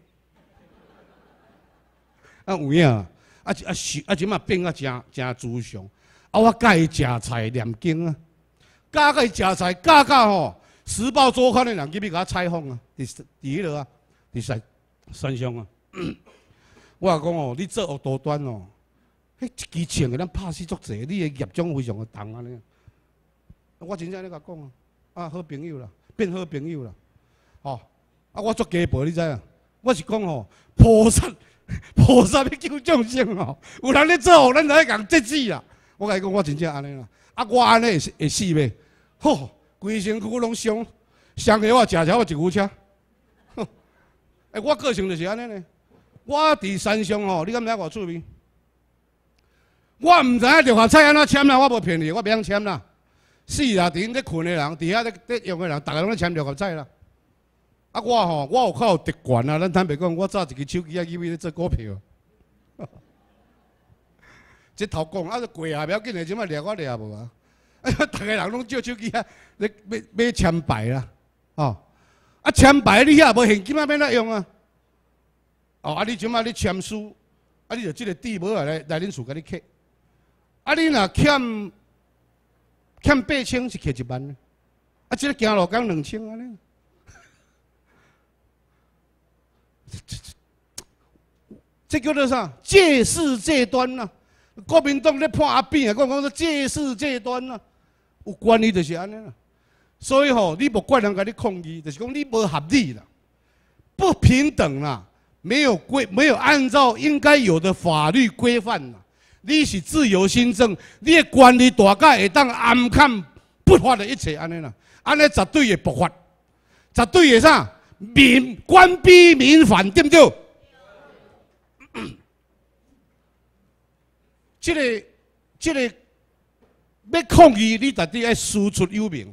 啊有影啊，啊啊是啊，即马变啊真真慈祥。啊，我教伊食菜念经啊，教甲伊食菜，教教吼，时报周刊的人入去甲我采访啊，伫伫迄落啊，伫山山上啊。我讲哦，你做恶多端哦。迄一支枪个咱拍死足济，你个业种非常个重安尼。我真正咧甲讲啊，啊好朋友啦，变好朋友啦，吼、哦、啊我做家婆你知影？我是讲吼，菩萨菩萨要救众生吼，有人咧做，咱就爱共制止啦。我甲你讲，我真正安尼啦，啊我安尼会会死袂？吼，规身躯拢伤，伤起我食食我一牛车。诶、欸，我个性就是安尼咧。我伫山上吼，你敢知我厝边？我毋知影绿合彩安怎签啦，我无骗你，我袂晓签啦。是啦，伫因咧困的人，伫遐咧咧用的人，逐个拢咧签绿合彩啦。 啊，我吼，我有靠特权啊！咱坦白讲，我早一支手机啊，以为咧做股票。这头讲啊，贵啊，不要紧的，即摆掠我掠无啊！啊，逐个人拢借手机啊，咧买买签牌啦，哦，啊签牌你遐无现金啊，免哪用啊？哦，啊你即摆你签书，啊你就即个地保来来恁厝甲你刻，啊你若欠欠八千是刻一万，啊即个行路讲两千安尼。这叫做啥？借势借端呐、啊！国民党咧判阿扁啊，讲讲说借势借端呐、啊，有关系就是安尼啦。所以吼，你无怪人甲你抗议，就是讲你无合理啦，不平等啦，没有规，没有按照应该有的法律规范啦。你是自由新政，你的权力大概会当暗看不法的一切安尼啦，安尼绝对会爆发，绝对会啥？民官逼民反，对不对？这个、这个要抗议，你绝对要师出有名。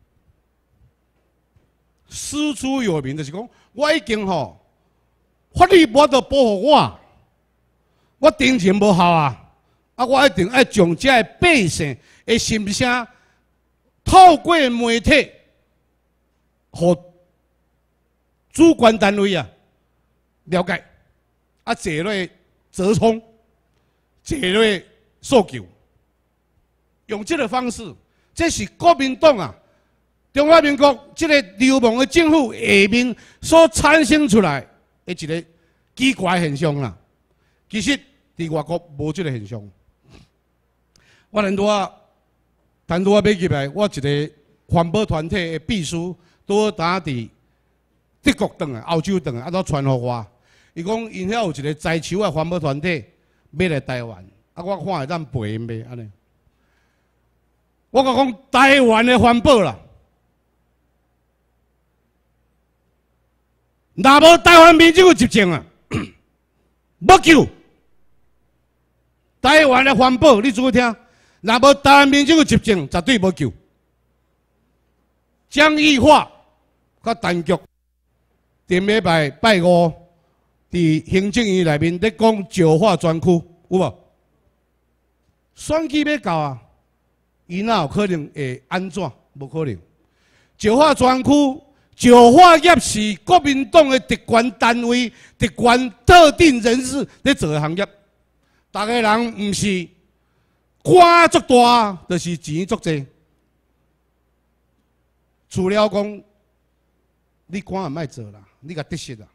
师出有名，就是讲，我已经吼法律无得保护我，我定情无效啊！啊，我一定要将这个百姓的心声透过媒体，互主管单位啊了解，啊坐落折冲，坐落诉求，用这个方式，这是国民党啊，中华民国这个流氓的政府下面所产生出来的一个奇怪现象啦。其实伫外国无这个现象。我连多谈多要入来，我一个环保团体的秘书都打伫德国等啊、欧洲等啊，啊都传互我。伊讲因遐有一个在囚的环保团体要来台湾，啊我看会当陪因袂安尼。我甲讲台湾的环保啦，若无台湾民众有执政啊，要救。台湾的环保，你注意听，若无台湾民众有执政，绝对无救。江义化甲陈局顶礼拜拜五，伫行政院内面咧讲石化专区，有无？选举要到啊，伊哪有可能会安怎？无可能。石化专区，石化业是国民党的特权单位、特权特定人士咧做的行业。逐个人毋是官足大，就是钱足济。除了讲，你官也莫做啦，你甲得失啦。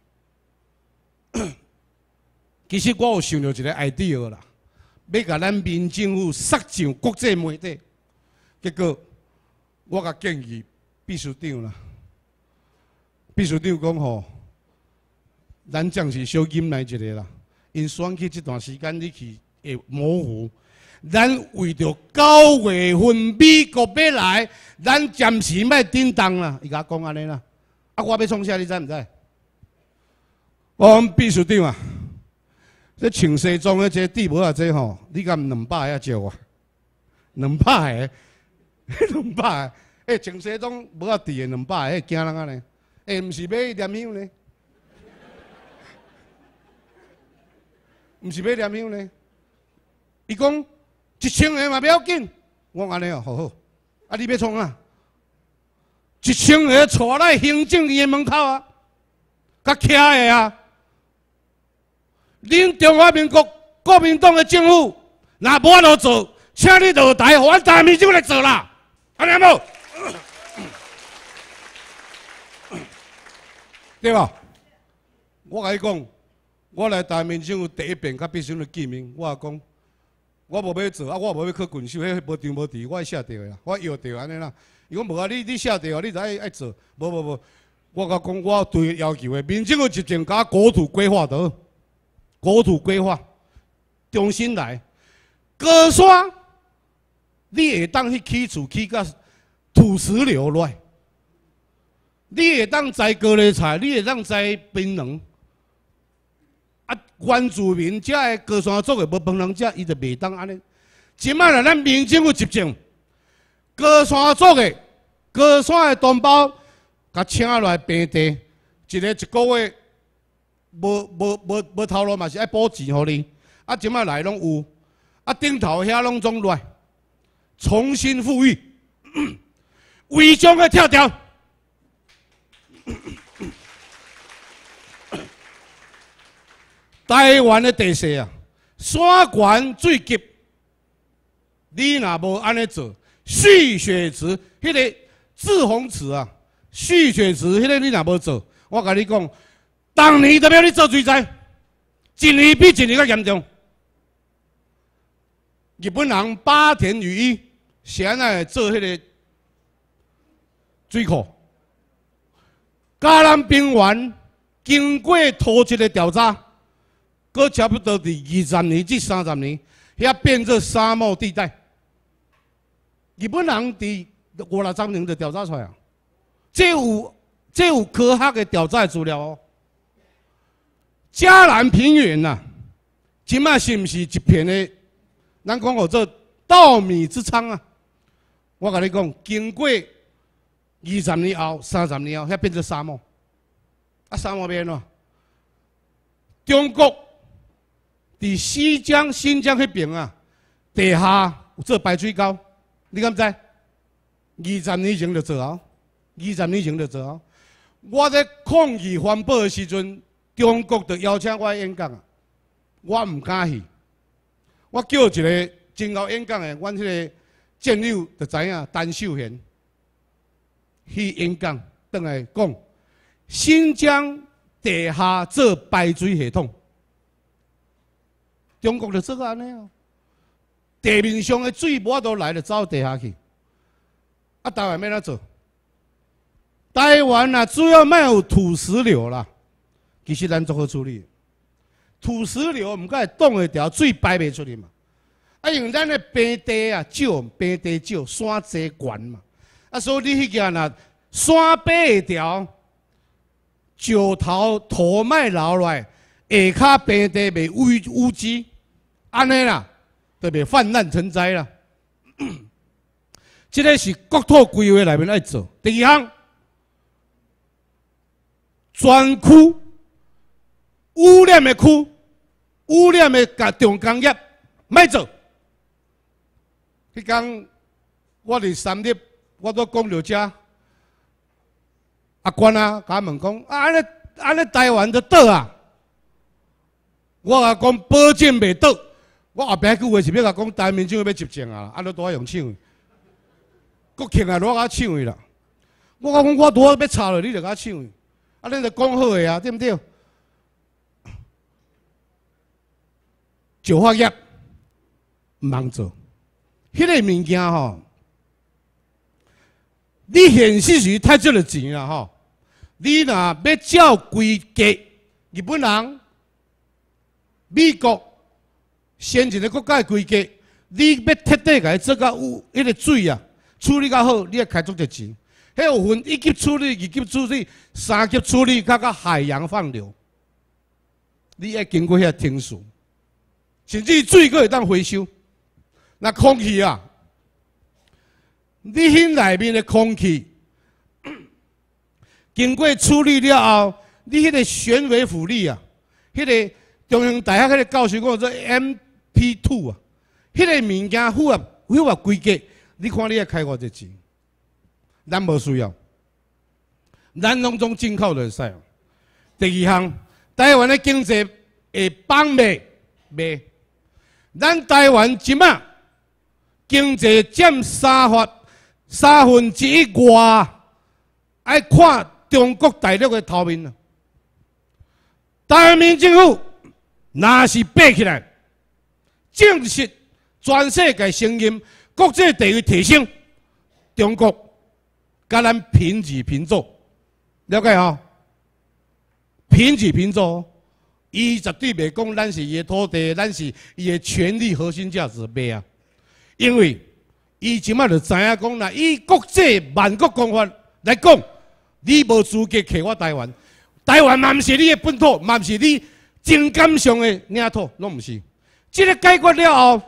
其实我有想到一个 idea 啦，要甲咱民政府塞上国际媒体。结果我甲建议秘书长啦，秘书长讲吼，咱暂时小忍耐一下啦。因选举这段时间，你去会模糊。咱为着九月份美国要来，咱暂时莫叮当啦。伊甲我讲安尼啦，啊，我要创啥？你知毋知？我讲秘书长啊，这穿西装的这地保啊，这吼，你敢两百个招啊？两百个，两百个，诶，穿西装无啊地的两百个，惊人啊呢？诶，毋是买念香呢？毋是买念香呢？伊讲一千个嘛不要紧，我安尼哦，好好。啊，你要创啊？一千个带来行政院门口啊，甲徛的啊。恁中华民国国民党的政府，若无法度做，请你落台，互阮台湾民众来做啦，安尼无？对吧？我甲你讲，我来台湾民众第一遍，甲必须要见面。我讲，我无要做，啊，我无要去군手，迄无张无治，我写着的啦，我要着安尼啦。伊讲无啊，你你写着，你就爱爱做，无无无。我甲讲，我对要求的，民政府执政甲国土规划得。国土规划，重新来，高山，你会当去起厝起到土石流落来，你会当栽高丽菜，你会当栽槟榔，啊，原住民遮个高山族的无饭通食，伊就袂当安尼。即摆来咱民政府执政，高山族的高山的同胞，甲请来平地， 一个一个月无无无无头路嘛是爱补钱互你，啊，即摆来拢有，啊，顶头遐拢总来，重新富裕，违章的跳掉。台湾的地势啊，山悬水急，你若无安尼做，蓄水池迄个滞洪池啊，蓄水池迄个你若无做，我甲你讲，当年都要你做水灾，一年比一年较严重。日本人八田雨衣，现在做迄个水库，嘉南平原经过土质的调查。 搁差不多伫二十年至三十年，遐变做沙漠地带。日本人伫五六十年就调查出来啊，这有这有科学的调查资料哦。嘉南平原呐、啊，即卖是毋是一片的？咱讲叫做稻米之仓啊。我甲你讲，经过二十年后、三十年后，遐变做沙漠。啊，沙漠变咯，中国。 伫西江、新疆迄边啊，地下有做排水沟，你敢知？二十年前就做好，二十年前就做好。我在抗议环保的时阵，中国就邀请我演讲啊，我唔敢去。我叫一个真够演讲的，阮迄个战友就知影，陈秀贤去演讲，倒来讲新疆地下做排水系统。 中国就做个安尼哦，地面上的水无法度来，就走地下去。啊，台湾要哪做？台湾啊，主要莫有土石流啦，其实咱做好处理。土石流毋过会挡会条水排袂出去嘛。啊，因为咱的平地啊少，平地少，山济悬嘛。啊，所以你迄件啊，山爬会条，石头土莫流落来，下骹平地袂污污渍。 安尼啦，就袂泛滥成灾啦。这个是国土规划内面爱做。第二项，全区污染的区、污染的重工业，莫做。迄天我伫三立，我都讲到遮，阿官啊，甲我问讲，啊安尼安尼台湾就倒啊？我甲讲保证袂倒。 我后壁句话是要甲讲，台面政要执政啊，啊，你拄仔用抢，国庆啊，拄仔抢伊啦。我讲我拄仔要插落，你就甲抢伊，啊，恁就讲好个啊，对毋对？石化业毋通做，迄个物件吼，你现实是太少了钱啦吼，你若要照规格，日本人、美国。 先一个国家的规格，你要彻底甲伊做到有迄个水啊，处理较好，你要开足侪钱。迄有分一级处理、二级处理、三级处理，较到海洋放流，你要经过遐程序，甚至水阁会当回收。那空气啊，你迄内面的空气经过处理了后，你迄个悬微浮力啊，迄、那个中央大学迄个教授讲做 M P 二 啊，迄个物件符合符合规格，你看你要开偌济钱？咱无需要，咱拢总进口就会使。第二项，台湾的经济会帮袂袂？咱台湾即马经济占三分三分之一外，爱看中国大陆的头面啊！台湾民政府若是爬起来，正式全世界承认国际地位提升，中国甲咱平起平坐，了解吼？平起平坐，伊绝对袂讲咱是伊的土地，咱是伊的权利核心价值袂啊！因为伊即马就知影讲啦，以国际万国公法来讲，你无资格客我台湾，台湾嘛毋是你的本土，嘛毋是你情感上的领土，拢毋是。这个解决了后，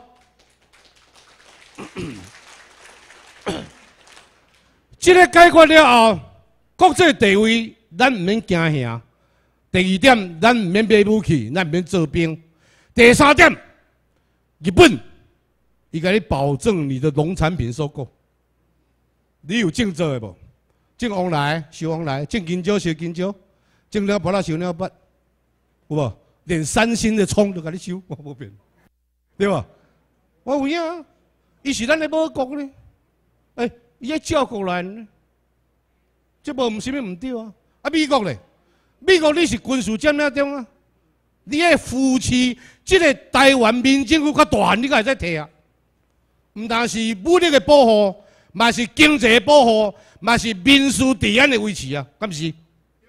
这个解决了后，国际地位咱唔免惊吓；第二点，咱唔免买武器，咱唔免做兵；第三点，日本伊甲你保证你的农产品收购，你有种做的无？种往来收往来，种金蕉收金蕉，种了巴拉收了巴，有无？连三星的葱都甲你收，我无变，对吧？我有影啊，伊是咱的母国呢，哎，伊要照顾咱呢，这无毋是咩毋对啊？啊，美国咧，美国你是军事占领中啊，你爱扶持这个台湾民政府较大，你才会使摕啊。毋但是武力的保护，嘛是经济的保护，嘛是民事治安的维持啊，敢是？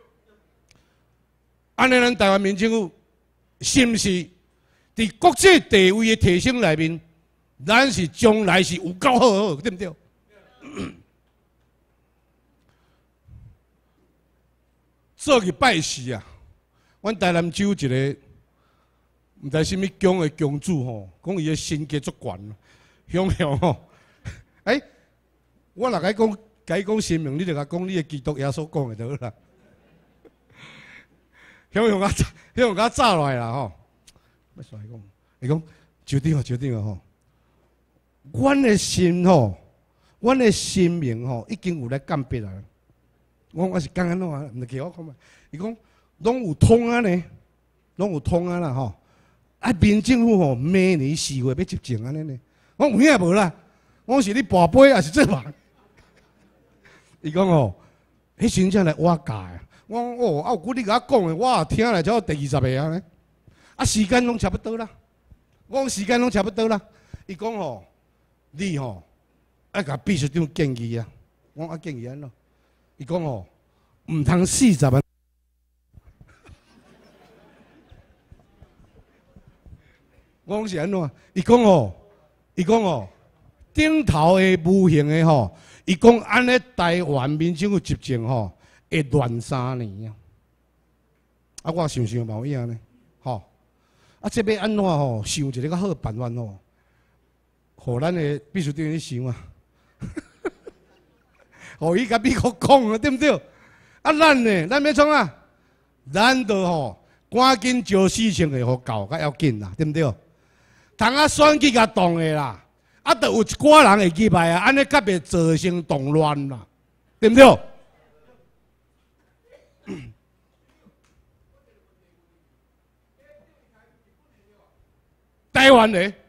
安尼咱台湾民政府是毋是伫国际地位的提升内面，咱是将来是有够好好，对不对？做去拜师啊！阮台南州一个毋知什么宫的宫主吼，讲伊的身价足悬，雄雄吼。哎，我若甲伊讲，甲伊讲神明，你就甲讲你的基督耶稣讲的就好啦。雄雄甲雄雄甲炸落来啦吼！要煞伊讲，伊讲酒店哦，酒店哦吼，阮的心吼，阮的心明吼，已经有来鉴别啦。我我是讲安怎啊？毋是给我看嘛？伊讲拢有通啊呢，拢有通啊啦吼。啊，民政府吼，明年四月要执政安尼呢。我有影无啦？我是你跋杯还是做梦？伊讲吼，迄真正来我教的。我哦，啊有骨你甲我讲的，我也听来才第二十个啊呢。啊，时间拢差不多啦。我讲时间拢差不多啦。伊讲吼，你吼爱甲秘书长建议啊。我啊建议安怎？伊讲吼，毋通四十万。我讲是安怎？伊讲吼，伊讲吼，顶头的无形的吼，伊讲安尼台湾民政府执政吼，会乱三年啊。啊，我想想嘛有影呢，吼。啊，这要安怎吼？想一个较好的办法吼，互咱的秘书长去想啊。互伊甲美国讲啊，对不对？啊，咱呢，咱要创啊，咱就吼赶紧招事情会互搞，较要紧啦，对不对？通啊选举甲动的啦，啊，就有一寡人会入来啊，安尼较袂造成动乱啦，对不对？台湾的，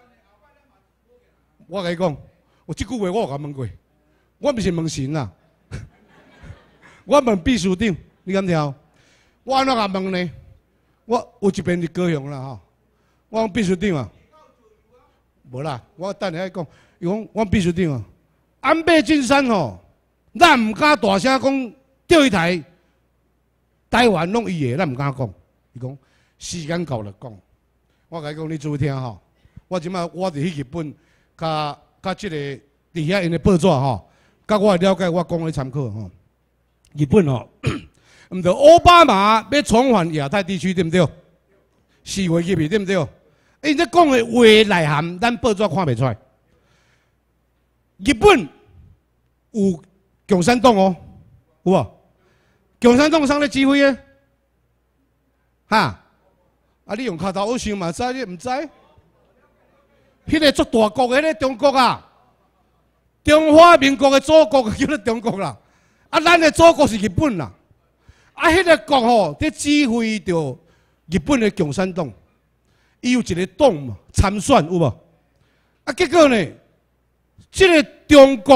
我甲你讲，我即句话我有甲问过。我毋是问神啦，我问秘书长，你敢听？我安怎甲问呢？我有一遍是高雄啦吼，我讲秘书长啊，无啦，我等下讲，伊讲我秘书长啊，安倍晋三吼，咱毋敢大声讲钓伊台，台湾拢伊的，咱毋敢讲。伊讲时间到了讲，我甲伊讲你注意听吼，我即摆我伫去日本，甲甲即个伫遐因的报纸吼。甲我了解，我讲咧参考吼。日本吼，毋着奥巴马要重返亚太地区，对不对？四月入去，对不对？因这讲的话内涵，咱报纸看袂出来。日本有共产党哦，有无？共产党啥咧指挥的？哈？啊，你用脚头好想嘛？知你毋知？迄个足大国的咧，中国啊！中华民国的祖国叫做中国啦，啊，咱的祖国是日本啦，啊，迄个国吼在指挥着日本的共产党，伊有一个党嘛参选有无？啊，结果呢，这个中国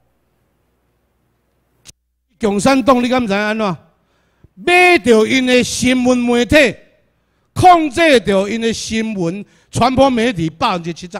共产党你敢知安怎？买着因的新闻媒体，控制着因的新闻传播媒体百分之七十。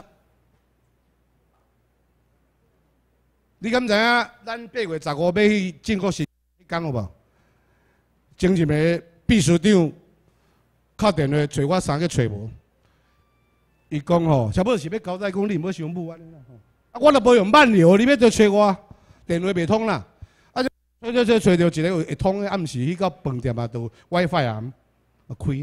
你敢知影？咱八月十五要去建国时讲有无？前一个秘书长敲电话找我三个找无，伊讲吼，差不多是要交代讲你毋要伤母安尼啦。啊，我都无用慢流，你要着找我，电话袂通啦。啊，找找找找着一个会通的，暗时去到饭店啊，都 WiFi 啊，啊开。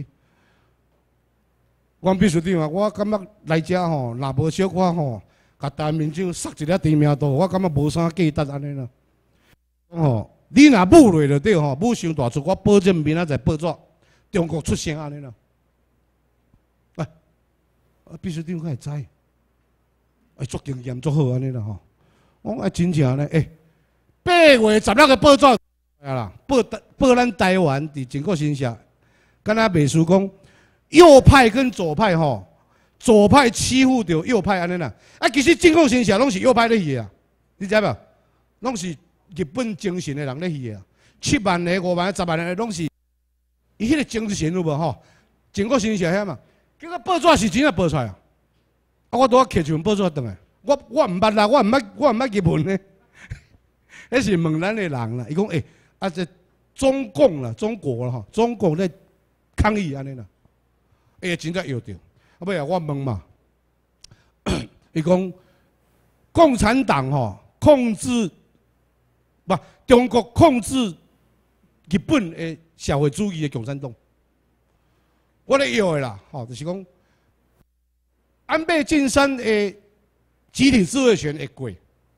我秘书长啊，我感觉来遮吼，若无小可吼。甲台湾民众塞一粒知名度，我感觉无啥价值安尼啦。吼， 你若舞落就对吼，舞伤大出，我保证明仔载报纸中国出声安尼啦。喂，啊，秘书长敢会知？哎，足经验足好安尼啦吼。我讲啊，真正咧，诶，八月十六个报纸啊啦，报报咱台湾伫全国新社，敢若秘书讲右派跟左派吼。 左派欺负着右派安尼啦，啊，其实政府新社拢是右派咧去啊，你知无？拢是日本精神的人咧去啊，七万个、五万个、十万个拢是，伊迄个精神有无吼？政府新社遐嘛，结果报纸是真正报出来啊，啊，我拄啊摕一份报纸转来，我我毋捌啦，我毋捌我毋捌日文咧，迄是问咱的人啦，伊讲诶，啊这中共啦，中国啦吼，中国咧抗议安尼啦，诶，真正摇着。 啊，尾啊，我问嘛，伊讲共产党吼控制，不，中国控制日本的社会主义的共产党。我咧摇的啦，吼，就是讲安倍晋三的集体自卫权会过，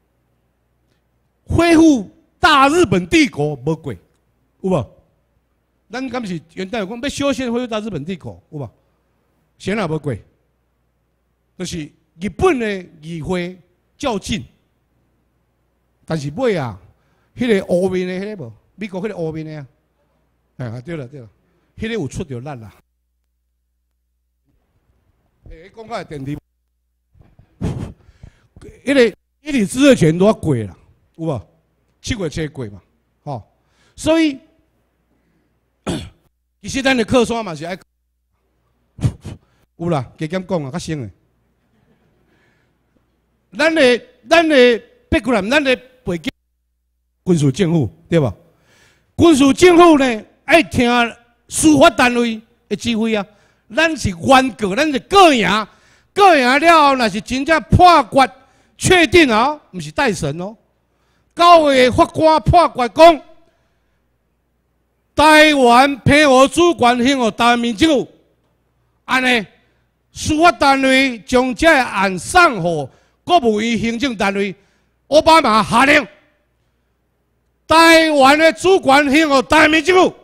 恢复大日本帝国无过，有无？咱敢是元旦有讲要修宪恢复大日本帝国，有无？ 谁也无过，就是日本的议会较劲，但是尾啊，迄、那个乌面的迄个无，美国迄个乌面的啊，哎，对了对了，迄、那个有出着力啦。诶，讲到电梯，迄个一体自卫权都要过啦，有无？七月七过嘛，吼，所以其实咱的靠山嘛是爱。 有啦，加减讲啊，较省诶。咱的咱的北国人，咱的背景军事政府对吧？军事政府呢，爱听司法单位的指挥啊。咱是原告，咱是告赢，告赢了后，若是真正判决确定啊，毋是待审哦。九月法官判决讲，台湾配合主权向予台湾民政府，安尼。 司法单位将这个案送予国务院行政单位，奥巴马下令，台湾的主权向予台湾民政府。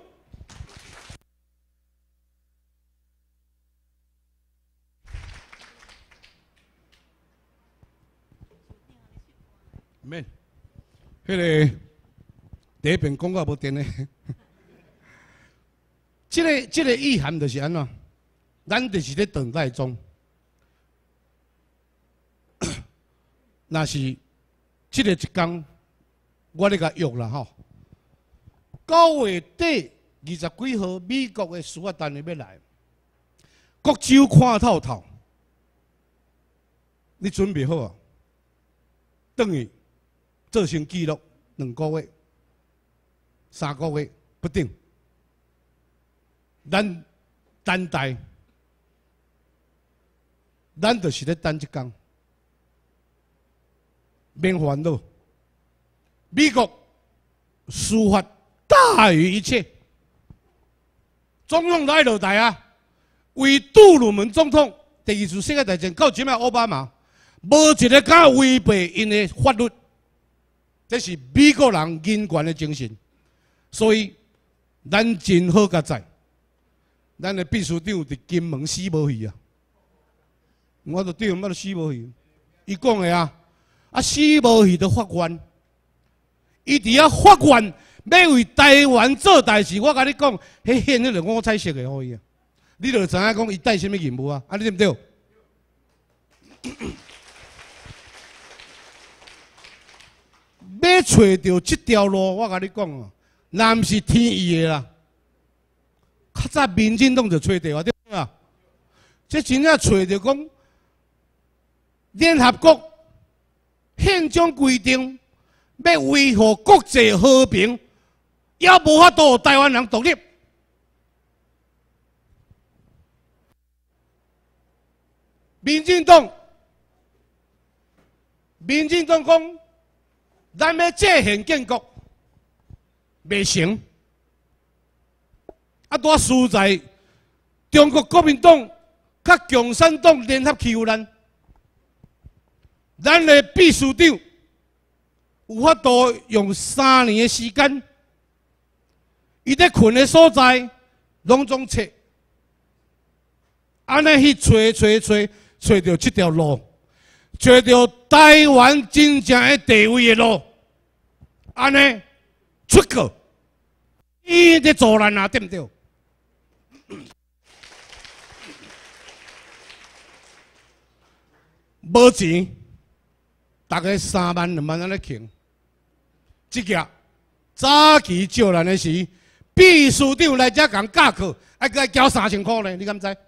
免，迄个第一遍讲到无电的，这个这个意涵就是安怎？ 咱就是咧等待中，若是即个一天，我咧甲约啦吼。九月底二十几号，美国的司法单位要来，各州看透透，你准备好啊？等于做成记录，两个月、三个月不定，咱等待。 咱就是咧等一天，免烦恼。美国司法大于一切，总统都爱落台啊！为杜鲁门总统第二次世界大战到即摆奥巴马，无一个敢违背因的法律，这是美国人人权的精神。所以，咱真好甲在，咱的秘书长伫金门死无去啊！ 我就对，我就死无去。伊讲的啊，啊死无去的法官，伊伫遐法官要为台湾做代志，我甲你讲，迄显迄个五彩色的可以啊。你就知影讲伊带什么任务啊？啊，你对不对？要找到这条路，我甲你讲啊，那毋是天意的啦。较早民进党就找到啊，对啊。这真正找到讲。 联合国宪章规定，要维护国际和平，也无法度台湾人独立。民进党，民进党讲，咱要制宪建国，未成。啊，多输在中国国民党、甲共产党联合欺负咱。 咱的秘书长有法度用三年的时间伊咧困的所在，拢总找，安尼去找找找，找到这条路，找到台湾真正的地位的路，安尼出国，伊在做咱啊，对不对？无钱，大概三万两万安尼欠，这个早期招咱的时，秘书长来遮共教课，还佮交三千块呢，你敢知？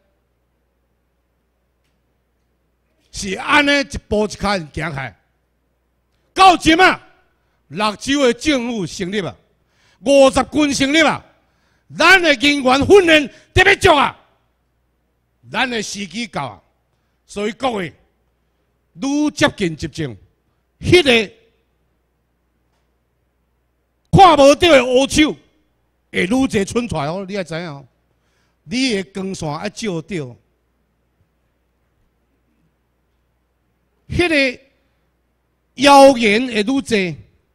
是安尼一步一脚行起来。到今啊，六州的政府成立啊，五十军成立啊，咱的人员训练特别足啊，咱的时机到啊，所以各位。愈接近执政，迄、那个看无到的乌手会愈侪蠢出来哦，你要知影哦。你的光线要照到，迄、那个谣言会愈侪。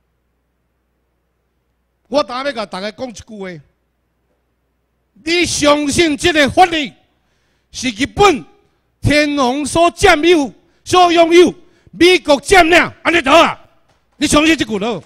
我当要甲大家讲一句话：你相信这个法律是日本天皇所占有？所拥有美国占领，安尼得啊？你相信这句咯？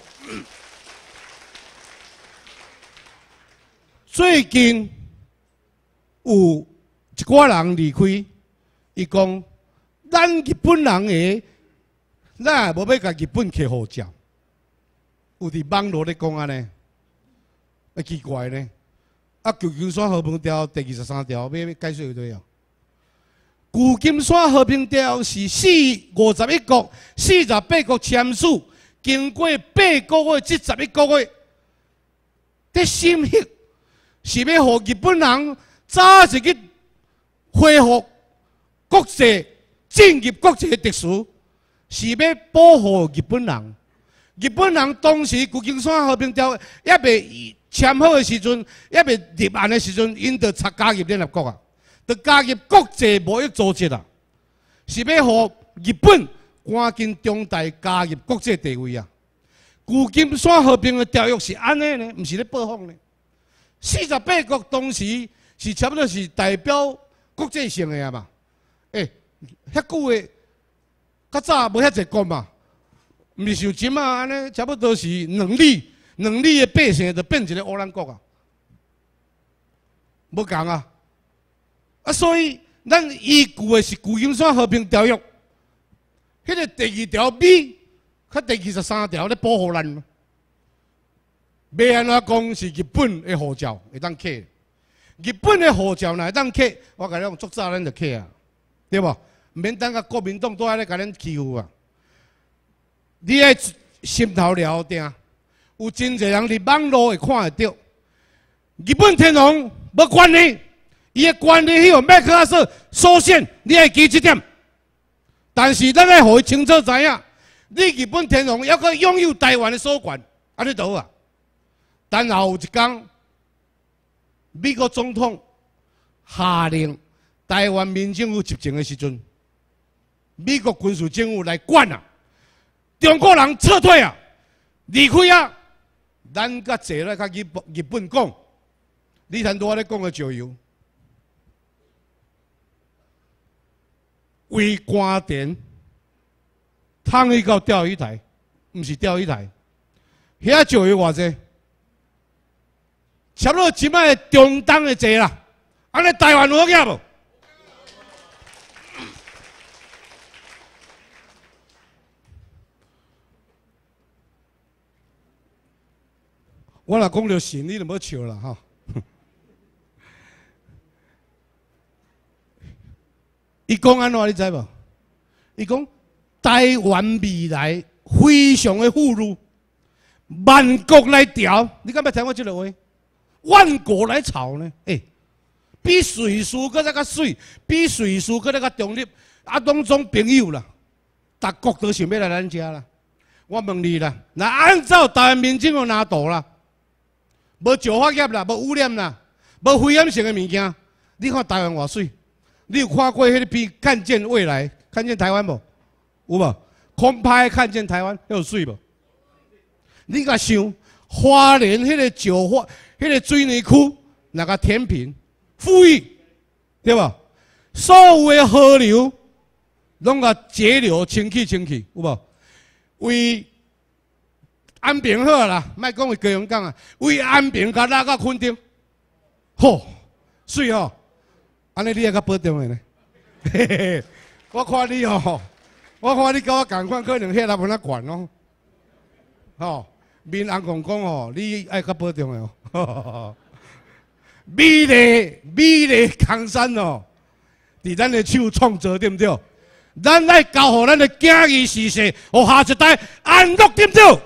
最近有一寡人离开，伊讲咱日本人诶，咱也无要甲日本去护照。有伫网络咧讲安尼，啊奇怪呢？啊，旧金山和平条第二十三条要解说一堆啊。旧金山和平条是四五十一国、四十八国签署，经过八个月、至十一个月的审核，是要互日本人早一日恢复国际进入国际的特殊，是要保护日本人。日本人当时旧金山和平条还未签好的时阵，还未立案的时阵，因就插加入联合国啊。就加入国际贸易组织啦，是要互日本赶紧中台加入国际地位啊！旧金山和平的条约是安尼呢，毋是咧报复呢。四十八国当时是差不多是代表国际性的啊嘛。诶、欸，遐久的，较早无遐济国嘛，毋是像今啊安尼，差不多是两里两里的百姓就变一个乌兰国啊，无共啊。啊，所以咱依据的是旧金山和平条约，迄、那个第二条 B， 甲第二十三条咧保护咱。要安怎讲是日本的护照会当客？日本的护照若会当客，我甲你讲，足早咱就客啊，对无？免等甲国民党都喺咧甲咱欺负啊！你爱心头了定，有真侪人伫网络会看会到，日本天皇无管你。伊的管理迄个麦克阿瑟所限，你爱记这点。但是咱爱互伊清楚知影，你日本天皇还阁拥有台湾的所权，安尼就好啊。但后有一天，美国总统下令台湾民政府执政的时阵，美国军事政府来管啊，中国人撤退啊，离开啊，咱甲坐咧甲日日本讲，你听拄仔咧讲的石油。为官田，通去到钓鱼台，毋是钓鱼台，遐石油偌济，差不多即摆中东的济啦。安尼台湾有好嘢无？我若讲着神，你就要笑啦哈。伊讲安怎你知无？伊讲台湾未来非常的富裕，万国来调。你敢捌听我即个话？万国来朝呢？诶、欸，比瑞士搁再较水，比瑞士搁再较中立，啊，拢总朋友啦。逐国都想要来咱遮啦。我问你啦，若按照台湾民政府拿度啦，无造化业啦，无污染啦，无危险性的物件，你看台湾偌水？你有看过迄个片《看见未来》、看见台湾无？有无？空拍看见台湾，有水无？你甲想，花莲迄个石化， 迄个水泥区那个填平、富裕，对吧？所有的河流拢甲节流清气清气，有无？为安平好啦，莫讲为高雄港啊，为安平甲拉到垦丁，吼，水吼，安尼你也较保重的呢。嘿嘿嘿，我看你吼，我看你甲我共款，可能血压无那悬哦。吼，面红公公吼，你爱较保重的哦。美丽美丽江山哦，伫咱的手创造，对不对？咱来教互咱的子儿世世，互下一代安乐，对不对？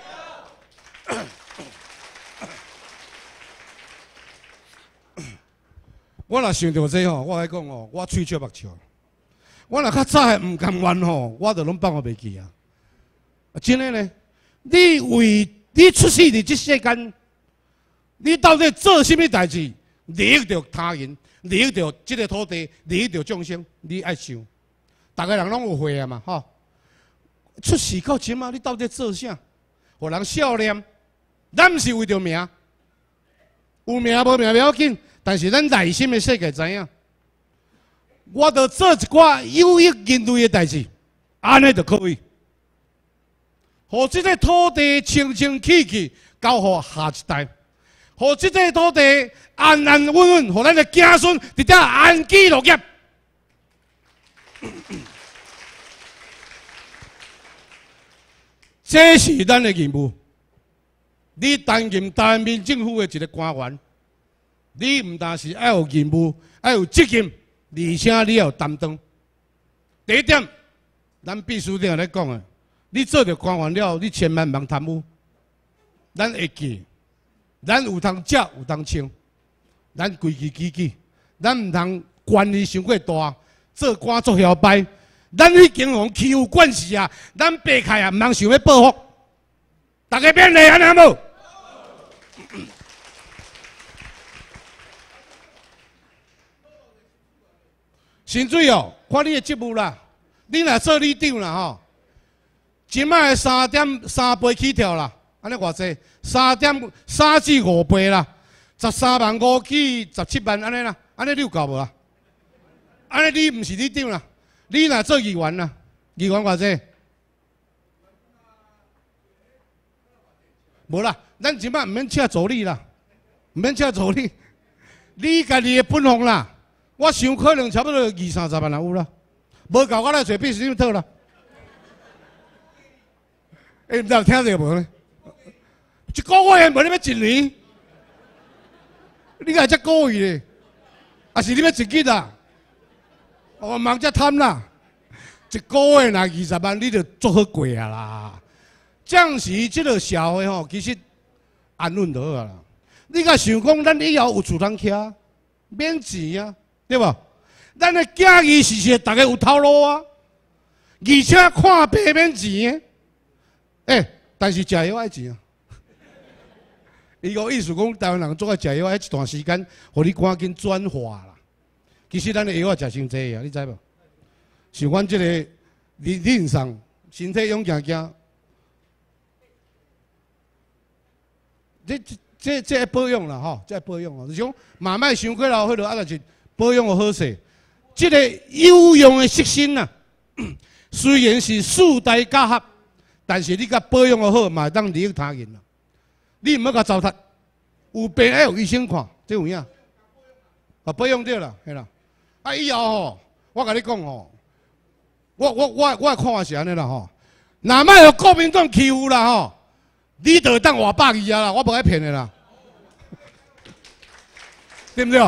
我若想到这吼，我来讲哦，我喙笑目笑。我若较早还唔甘愿吼，我就拢放我袂记啊。真诶呢，你为你出世伫即世间，你到底做甚物代志，利益着他人，利益着即个土地，利益着众生，你爱想。大家人拢有会啊嘛，吼。出世到今啊，你到底做啥？互人笑脸，咱毋是为着名，有名无名袂要紧。但是咱内心的世界知影，我着做一寡有益人类的代志，安尼就可以，互即个土地清清气气交互下一代，互即个土地安安稳稳，互咱的子孙伫遮安居乐业。这是咱的任务。你担任台湾民政府的一个官员。你唔但是要有任务，要有责任，而且你要有担当。第一点，咱必须要来讲的，你做着官员了，你千万唔通贪污。咱会记，咱有通食，有通穿，咱规矩矩矩，咱唔通权力伤过大，做官作摇摆。咱已经互欺负惯势啊，咱白开啊，唔通想要报复。大家免礼安尼好无？薪水哦，看你的职务啦。你若做里长啦吼，即摆三点三倍起跳啦，安尼偌济？三点三至五倍啦，十三万五起十七万安尼啦，安尼你有够无啦？安尼你毋是里长啦，你若做议员啦，议员偌济？无啦，咱即摆毋免请助理啦，毋免请助理，你家己的本行啦。我想可能差不多二三十万人有啦，无够我来找秘书长讨啦。哎，唔知有听着无呢？一个月无你要一年，你个才一个月咧，还是你要一日啊？我忙才贪啦，一个月若二十万，你就做好过啊啦。这样时，这个社会吼，其实安稳就好啊啦。你甲想讲，咱以后有厝通徛，免钱啊。对吧？咱的子儿世世，大家有头路啊，而且看病免钱的。哎、欸，但是食药爱钱啊。伊个意思讲，台湾人做爱食药，迄一段时间，互你赶紧转化啦。其实咱的药啊食伤济啊，你知无？像阮这个理论上，身体勇行行，这这这这保养啦吼，这保养哦，就讲慢慢伤过老，迄落啊，就是。保养的好势，这个有用的色身呐，虽然是世代交合，但是你甲保养的好，嘛当利益他人啦。你唔要甲糟蹋，有病要有医生看，这有影。啊，保养对啦，系啦。啊，以后吼，我甲你讲吼，我我我我看法是安尼啦吼，若莫有国民党欺负啦吼，你就当活百二啊啦，我无爱骗的啦，对不对？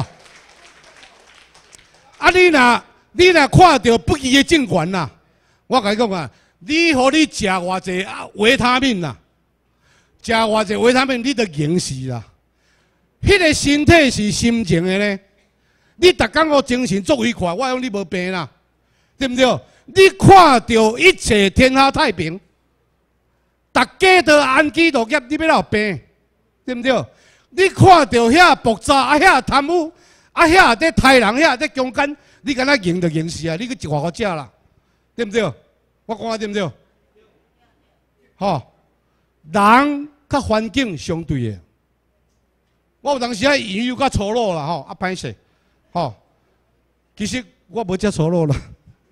啊！你若你若看到不义的政权啦，我甲你讲啊，你互你食偌济啊维他命啦，食偌济维他命，你就硬死啦。迄个身体是心情的呢，你逐工互精神作愉快，我讲你无病啦，对不对？你看到一切天下太平，大家都安居乐业，你要有病，对不对？你看到遐爆炸啊，遐贪污。啊，遐在杀人，遐在强奸，你敢若赢就赢死啊！你去一外国食啦，对不对？我讲对不对？吼、哦，人甲环境相对的， 我有当时啊言语较粗鲁啦吼，啊歹势，吼。其实我无遮粗鲁啦，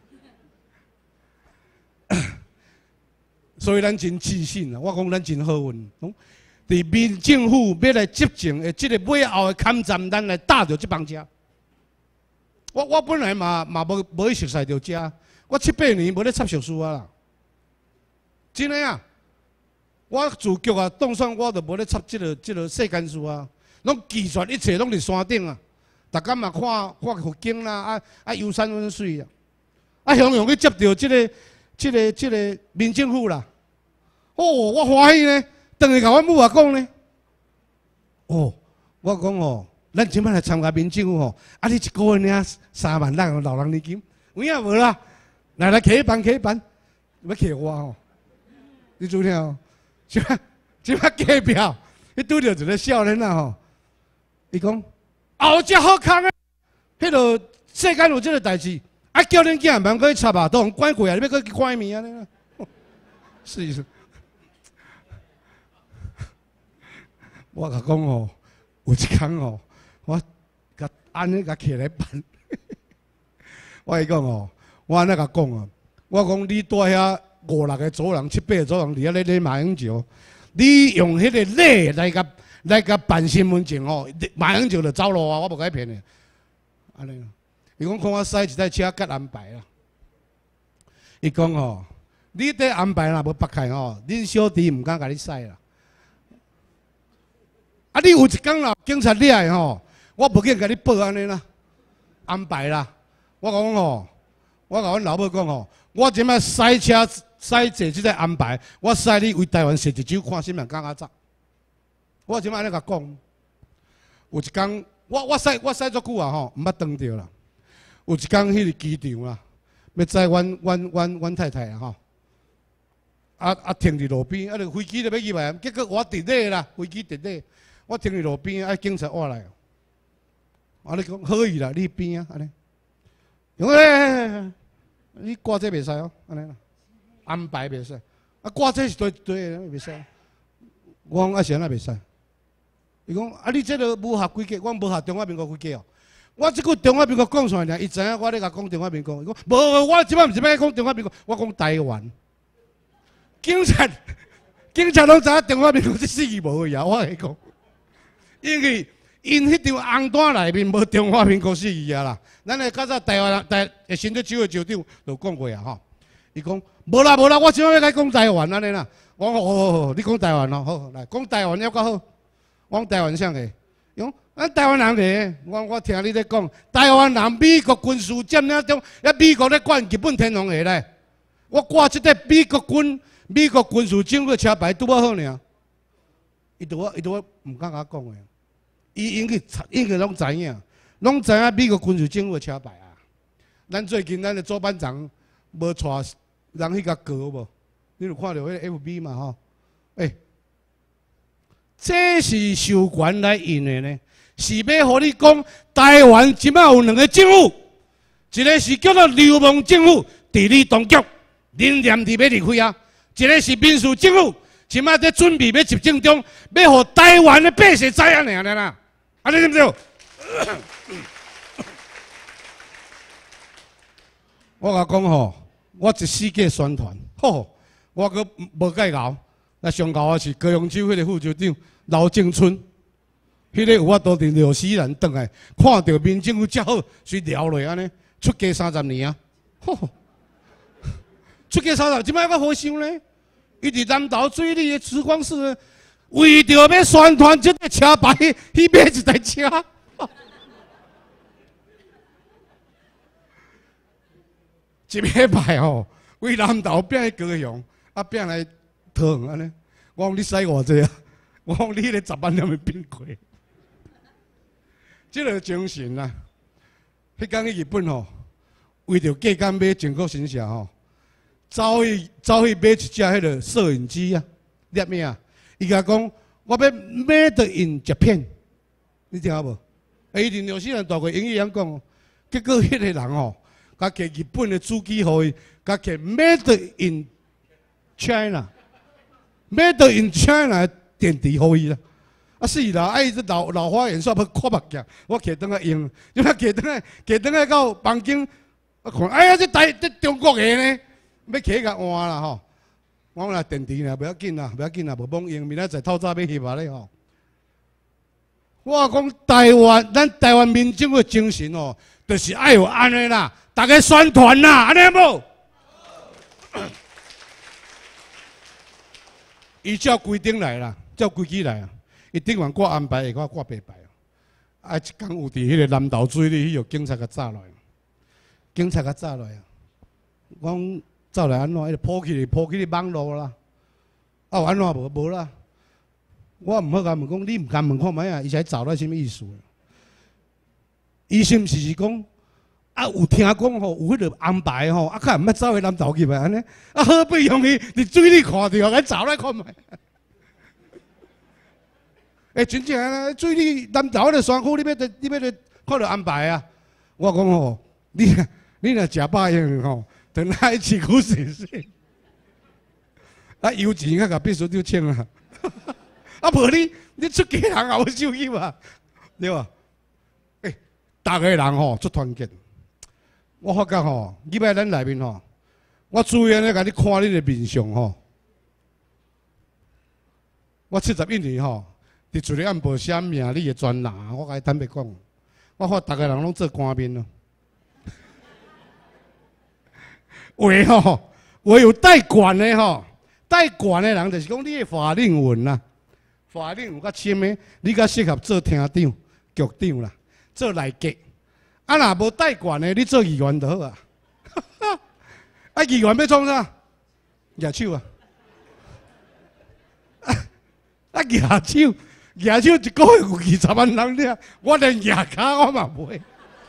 所以咱真自信啊！我讲咱真好运，伫民政府要来执政的即个尾后的坎站，咱来打着即帮车。我我本来嘛嘛无无去熟悉着遮，我七八年无咧插熟书啊啦，真诶啊！我自局啊当选，我就无咧插即个即个世间事啊，拢技术一切拢伫山顶啊。逐工嘛看看福建啦，啊啊游山玩水啊，啊向向去接到即个即个即个民政府啦。哦，我欢喜呢，等下甲阮母啊讲呢。哦，我讲哦，咱即摆来参加民政府吼，啊你一个月领三万人老人年金，有影无啦？来来起班起班，要起我吼，你注听哦，即摆即摆计票，伊拄着一个少年啊吼，伊讲。后只好康诶，迄落世间有即个代志，啊叫恁囝慢去插啊，都互关过啊，你要去关面安尼啦。是意思。我甲讲吼，有一工吼，我甲安尼甲起来办。我伊讲吼，我安尼甲讲啊，我讲你带遐五六个组人、七八个组人伫遐咧咧马英九，你用迄个礼来甲。来甲办身份证吼，马上就就走路啊！我无甲伊骗诶，安尼。伊讲看我驶一台车甲安排啦。伊讲吼，你得安排若无北开吼，恁小弟毋敢甲你驶啦。啊，你有一工啦，警察掠诶吼，我无紧甲你报安尼啦，安排啦。我讲吼，我甲阮老母讲吼，我即摆驶车驶坐即个安排，我驶你为台湾射一手看新闻讲较早。我即摆安尼甲讲，有一工，我我驶我驶足久啊吼，毋捌当着啦。有一工迄个机场啦，要载阮阮阮阮太太啊吼，啊啊停伫路边，啊，飞机就要入来，结果我伫咧啦，飞机伫咧，我停伫路边，啊警察挖来，啊你讲可以啦，你边啊安尼，用诶，你挂这袂使哦，安尼啦，安排袂使，啊挂这是对对诶，袂使，我讲啊是安那袂使。伊讲啊，你这个无合规格，我无合中华民国规格哦。我即句中华民国讲出来尔，伊知影我咧甲讲中华民国。伊讲无，我即摆毋是要讲中华民国，我讲台湾。警察，警察拢知影中华民国这四字无去啊，我甲伊讲。因为因迄张红单内面无中华民国四字啊啦。咱诶较早台湾台诶新竹州诶州长就讲过啊吼。伊讲无啦无啦，我即摆要甲讲台湾安尼啦。我讲好好好，你讲台湾咯，好来讲台湾还较好。我讲台湾啥个？讲咱台湾人个，我我听你咧讲，台湾人美国军事占领中，遐美国咧管日本天皇个咧。我挂即个美国军美国军事政府车牌拄啊好尔，伊拄啊伊拄啊毋敢甲我讲个，伊应该应该拢知影，拢知影美国军事政府车牌啊。咱最近咱的主办长无带人去甲告无？你有看到迄个 F B 嘛吼？诶、欸。这是授权来用的呢，是要互你讲台湾即摆有两个政府，一个是叫做流氓政府，地理当局，人念伫要离开啊；一个是民主政府，即摆在准备要执政中，要互台湾的百姓知影尔啦。啊，你对不对？我甲讲吼，我一世纪宣传，吼，我阁无介熬。那上高的是高雄州迄个副州长刘正春，迄个有法度伫纽西兰转来，看到民政府遮好，随聊落安尼，出家三十年啊，吼，出家三十，即摆还好想呢？伊伫南投水里的慈光寺，为着要宣传即个车牌，去买一台车。一礼拜吼，为南投变去高雄，啊变来。疼安尼，我讲你使偌济啊？我讲你迄个十万两会变过，即个精神啊！迄工去日本吼，为着价钱买全国新社吼，走去走去买一只迄个摄影机啊，摄咩啊？伊甲讲，我要 made in Japan， 你听无？伊伫纽西兰大过英语演讲，结果迄个人吼，甲摕日本的主机互伊，甲摕 made in China。Made in China 电池互伊啦， 啊是啦，啊伊这老老花眼煞要看目镜，我徛等来用，就那徛等来徛等来到房间，啊看，哎呀这台这中国的呢，要徛甲换啦吼，我来电池啦，不要紧啦，不要紧啦，无帮用，明仔载透早要翕啊咧吼。我讲台湾，咱台湾民众的精神哦，就是爱有安尼啦，大家宣传啦，安尼无？依照规定来啦，照规矩来啊。伊顶完挂安排，下挂挂白牌啊！啊，一天有伫迄个南投水里，迄个警察甲抓来，警察甲抓来啊！我讲走来安怎？伊就扑起扑起网络啦！啊，有安怎无？无啦！我毋好甲问讲，你毋敢问看卖啊？伊才找到什么意思？伊是毋是是讲啊？有听讲吼，有迄个安排吼，啊，较毋捌走去南投去嘛安尼？啊，好不容易伫水里看着，甲找来看卖。诶，真正啊！水里南投的山区，你要得，你要得看着安排啊！我讲吼，你你若食饱样吼，等下一起苦水水。啊，油钱甲甲秘书就请啦。啊，无你你出家人也有收入啊，对吧？诶，逐个人吼足团结。我发觉吼，礼拜咱内面吼，我注意咧甲你看你的面相吼。我七十一年吼。伫厝里按无写名你的专栏，我甲你坦白讲，我看逐个人拢做官面咯。话吼，话有带管的吼，带管的人就是讲你的法令纹啦，法令有较深的，你较适合做厅长、局长啦，做内阁。啊，若无带管的，你做议员就好啊。啊，议员要创啥？举手啊！啊，举手。举手一个月有二十万人了，我连举卡我嘛袂，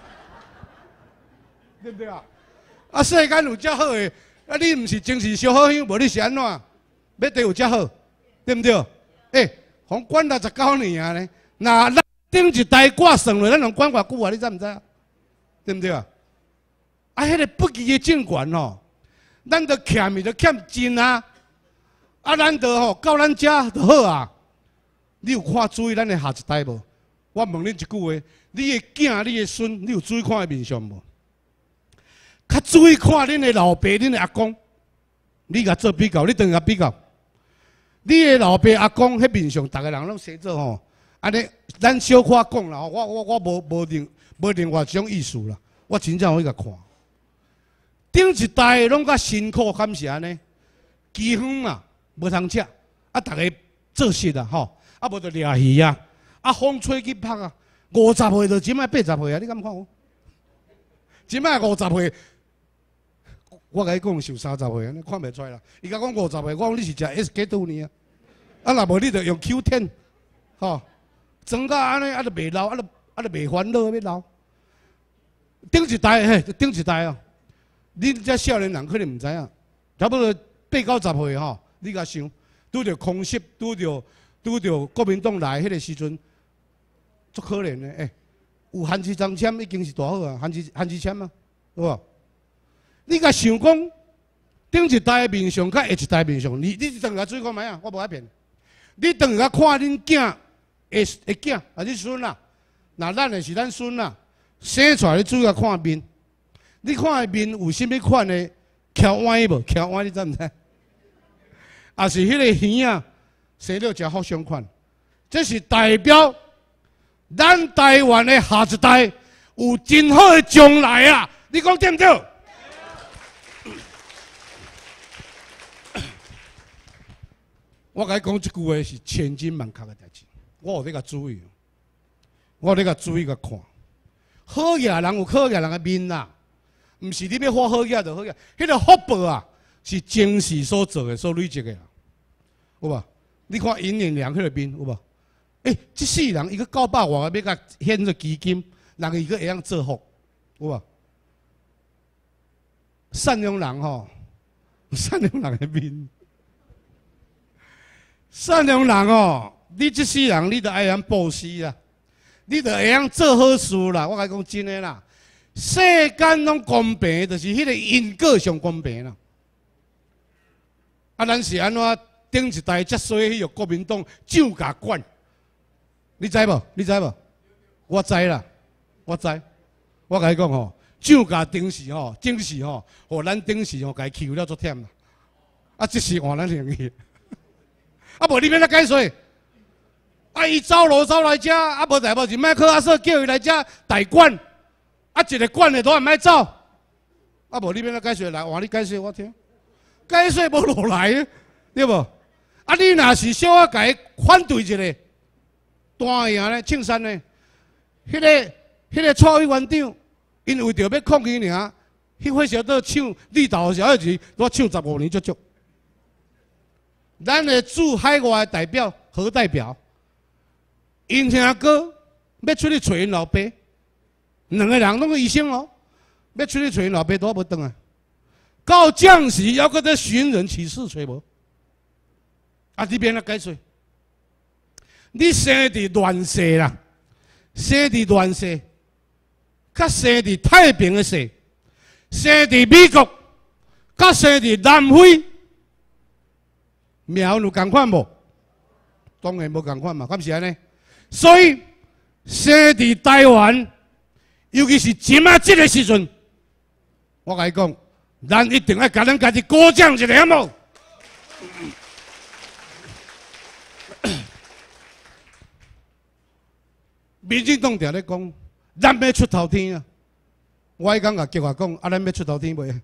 对不对啊？啊，世间有遮好诶，啊，你毋是真是小好乡，无你是安怎？要得有遮好，对不对？诶、欸，互管六十九年啊咧，那咱顶一代挂算落，咱能管偌久啊？你知毋知啊？对不对啊？啊，迄、那个不义诶政权吼，咱着欠咪着欠真啊！啊，咱着吼到咱遮就好啊。你有看注意咱的下一代无？我问恁一句话：你的囝、你的孙，你有注意看伊面相无？较注意看恁的老爸、恁的阿公，你甲做比较，你等下比较。你的老爸、阿公迄面相，逐个人拢写做吼，安尼咱小可讲啦，我我我无无另无另外一种意思啦，我真正有去甲看。顶一代拢较辛苦，敢是安尼？饥荒啊，无通食，啊，逐个做事啊，吼。啊，无就掠鱼啊！啊，风吹去拍啊！五十岁就即摆八十岁啊！你敢看我？即摆五十岁，我甲你讲受三十岁啊！你看袂出来啦。伊甲讲五十岁，我讲你是食 S K 多呢啊！啊，若无你就用 Q 十，吼，装到安尼啊，就袂老，啊，就啊，就袂烦恼要老。顶一代嘿，顶一代哦，你这少年人可能毋知影，差不多八九十岁吼，你甲想，拄着空袭，拄着。拄着国民党来迄个时阵，足可怜的诶、欸，有韩市长签已经是大好啊，韩市韩市签啊，好无？你甲想讲，顶一代面相甲下一代面相，你你等下注意看卖啊，我无爱骗。你等下看恁囝下下囝啊，你孙啊，那咱的是咱孙啊，生出来你注意看面，你看面有啥物款的翘歪无？翘歪你知毋知？啊是迄个耳啊。生了真好相款，这是代表咱台湾的下一代有真好的将来啊！你讲对不对？我甲你讲一句话是千真万确的代志，我有咧甲注意，我有咧甲注意甲看，好嘢人有好嘢人的面啦，唔是你要发好嘢就好嘢，迄个福报啊是前世所做的、所累积的，有无？你看尹演良迄个面有无？诶、欸，即世人伊个九百万要甲献做基金，人伊个会晓做福，有无？善良人吼，善良人的面，善良人哦，你即世人你着爱晓布施啦，你着会晓做好事啦。我甲你讲真诶啦，世间拢公平，就是迄个因果上公平啦。啊，咱是安怎？顶一代接衰迄个国民党掌甲管， 你知无？你知无？我知啦，我知。我甲你讲吼，涨价顶时吼，整时吼，互咱顶时吼，甲伊扣了足忝啦。啊，即时换咱容易。啊，无你免来解说。啊，伊走路走来遮，啊，无代无志，麦克阿瑟叫伊来遮代管。啊，一个管的都唔爱走。啊，无你免来解说，来换你解说我听。解说无落来，对无？啊，你若是小可甲伊反对一下，单赢咧，庆山咧，迄、那个、迄个蔡委员长，因为着要抗议尔，迄伙小倒抢绿岛小姐子，我抢十五年足足。咱的驻海外代表何代表？因兄哥要出去找因老爸，两个人拢是医生哦，要出去找因老爸都无转啊。到降时还搁在寻人启事找无？啊，你免来解说。你生伫乱世啦，生伫乱世，甲生伫太平的世，生伫美国，甲生伫南非，命运有共款无？当然无共款嘛，敢是安尼？所以生伫台湾，尤其是即马即个时阵，我甲你讲，咱一定要甲咱家己鼓掌一下，好无？民进党定咧讲，咱要出头天啊！我迄讲甲叫我讲，啊，咱要出头天袂？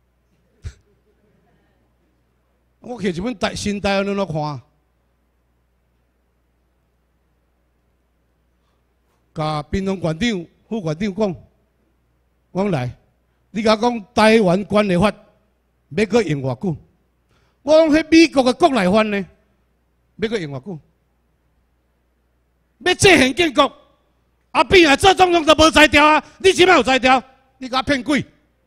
我摕一本台新台湾咧看，甲槟榔县长、副县长讲，我讲来，你甲我讲台湾管理法要搁用偌久？我讲迄美国嘅国内法呢，要搁用偌久？要制宪建国？啊，变啊，做总统都无才调啊！你即摆有才调，你甲我骗鬼，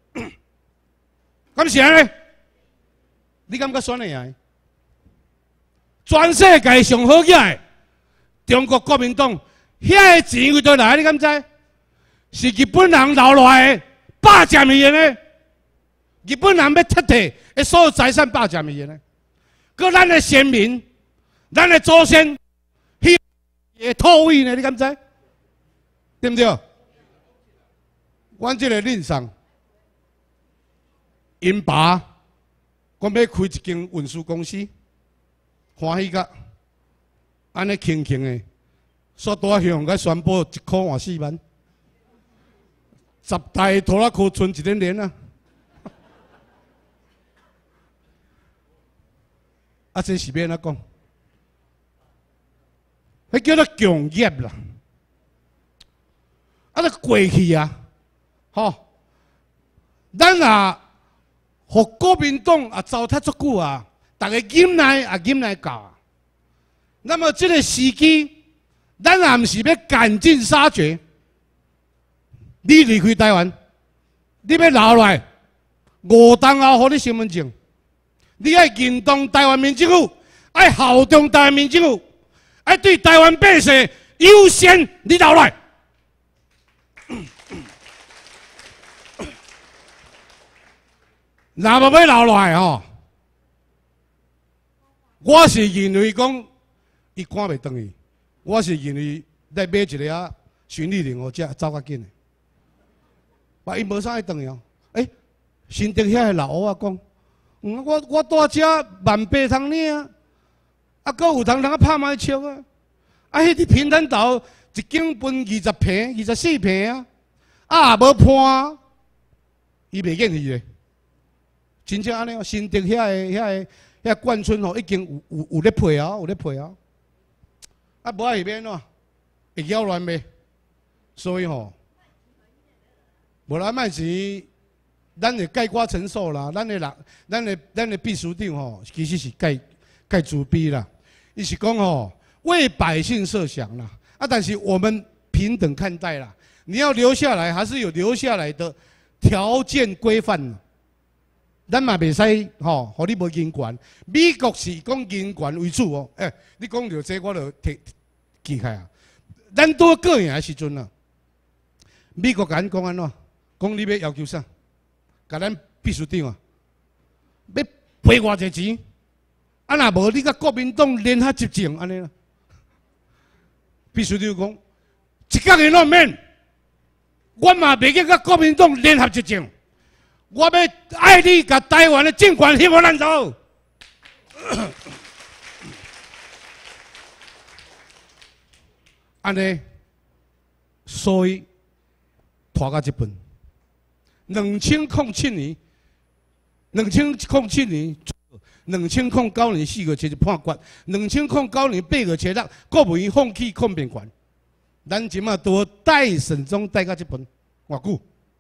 敢是安尼？你感觉选会赢？全世界上好起来，中国国民党遐个钱为倒来？你敢知？是日本人留落来的霸占物件呢？日本人要撤退，的所有财产霸占物件呢？搁咱的先民，咱的祖先，迄个土位呢？你敢知？对不对？阮这个恁上，因爸讲要开一间运输公司，欢喜甲安尼轻轻的，煞大向甲宣布一箍换四万，十台拖拉库存一点点啊！啊，这是要安怎讲？迄叫做强业啦。啊，都过去啊，吼！咱啊，互国民党啊糟蹋足久啊，大家忍耐也忍耐到啊。那么这个时机，咱也毋是要赶尽杀绝。你离开台湾，你要留来，五档后互你身份证，你爱认同台湾民政府，爱效忠台湾民政府，爱对台湾百姓优先，你留来。若无要留落来吼，我是认为讲伊赶袂转去，我是认为来买一个啊巡礼令，或者走较紧的。哇，伊无啥爱转去哦。诶，新竹遐个老乌啊讲，嗯，我我住遮万八通领，啊，搁有通通啊拍卖枪啊，啊，迄伫平潭岛一间分二十平、二十四平啊，啊也无判，伊袂愿意咧。真正安尼哦，新竹遐个遐个遐冠村吼，已经有有有咧配啊，有咧配啊。啊，无爱免喏，会扰乱袂？所以吼，无啦，卖钱，咱会概括承受啦。咱的人，咱的咱的秘书长吼，其实是介介自卑啦。伊是讲吼，为百姓设想啦。啊，但是我们平等看待啦。你要留下来，还是有留下来的条件规范。咱嘛袂使吼，互你无人权。美国是讲人权为主哦。诶、欸，你讲到这，我就提记起啊。咱拄个赢的时阵啊，美国甲咱讲安怎？讲你要要求啥？甲咱秘书长啊，要赔偌济钱？啊，若无你甲国民党联合执政安尼啦， 必须得讲，一角个拢免，我嘛袂去甲国民党联合执政，我要爱你甲台湾的政权希望咱走。安尼，所以拖到这本，两千零七年，两千零七年。 两千零九年四月七日判决，两千零九年八月七日，国务院放弃抗辩权。咱即马都待审中待到这本，偌久？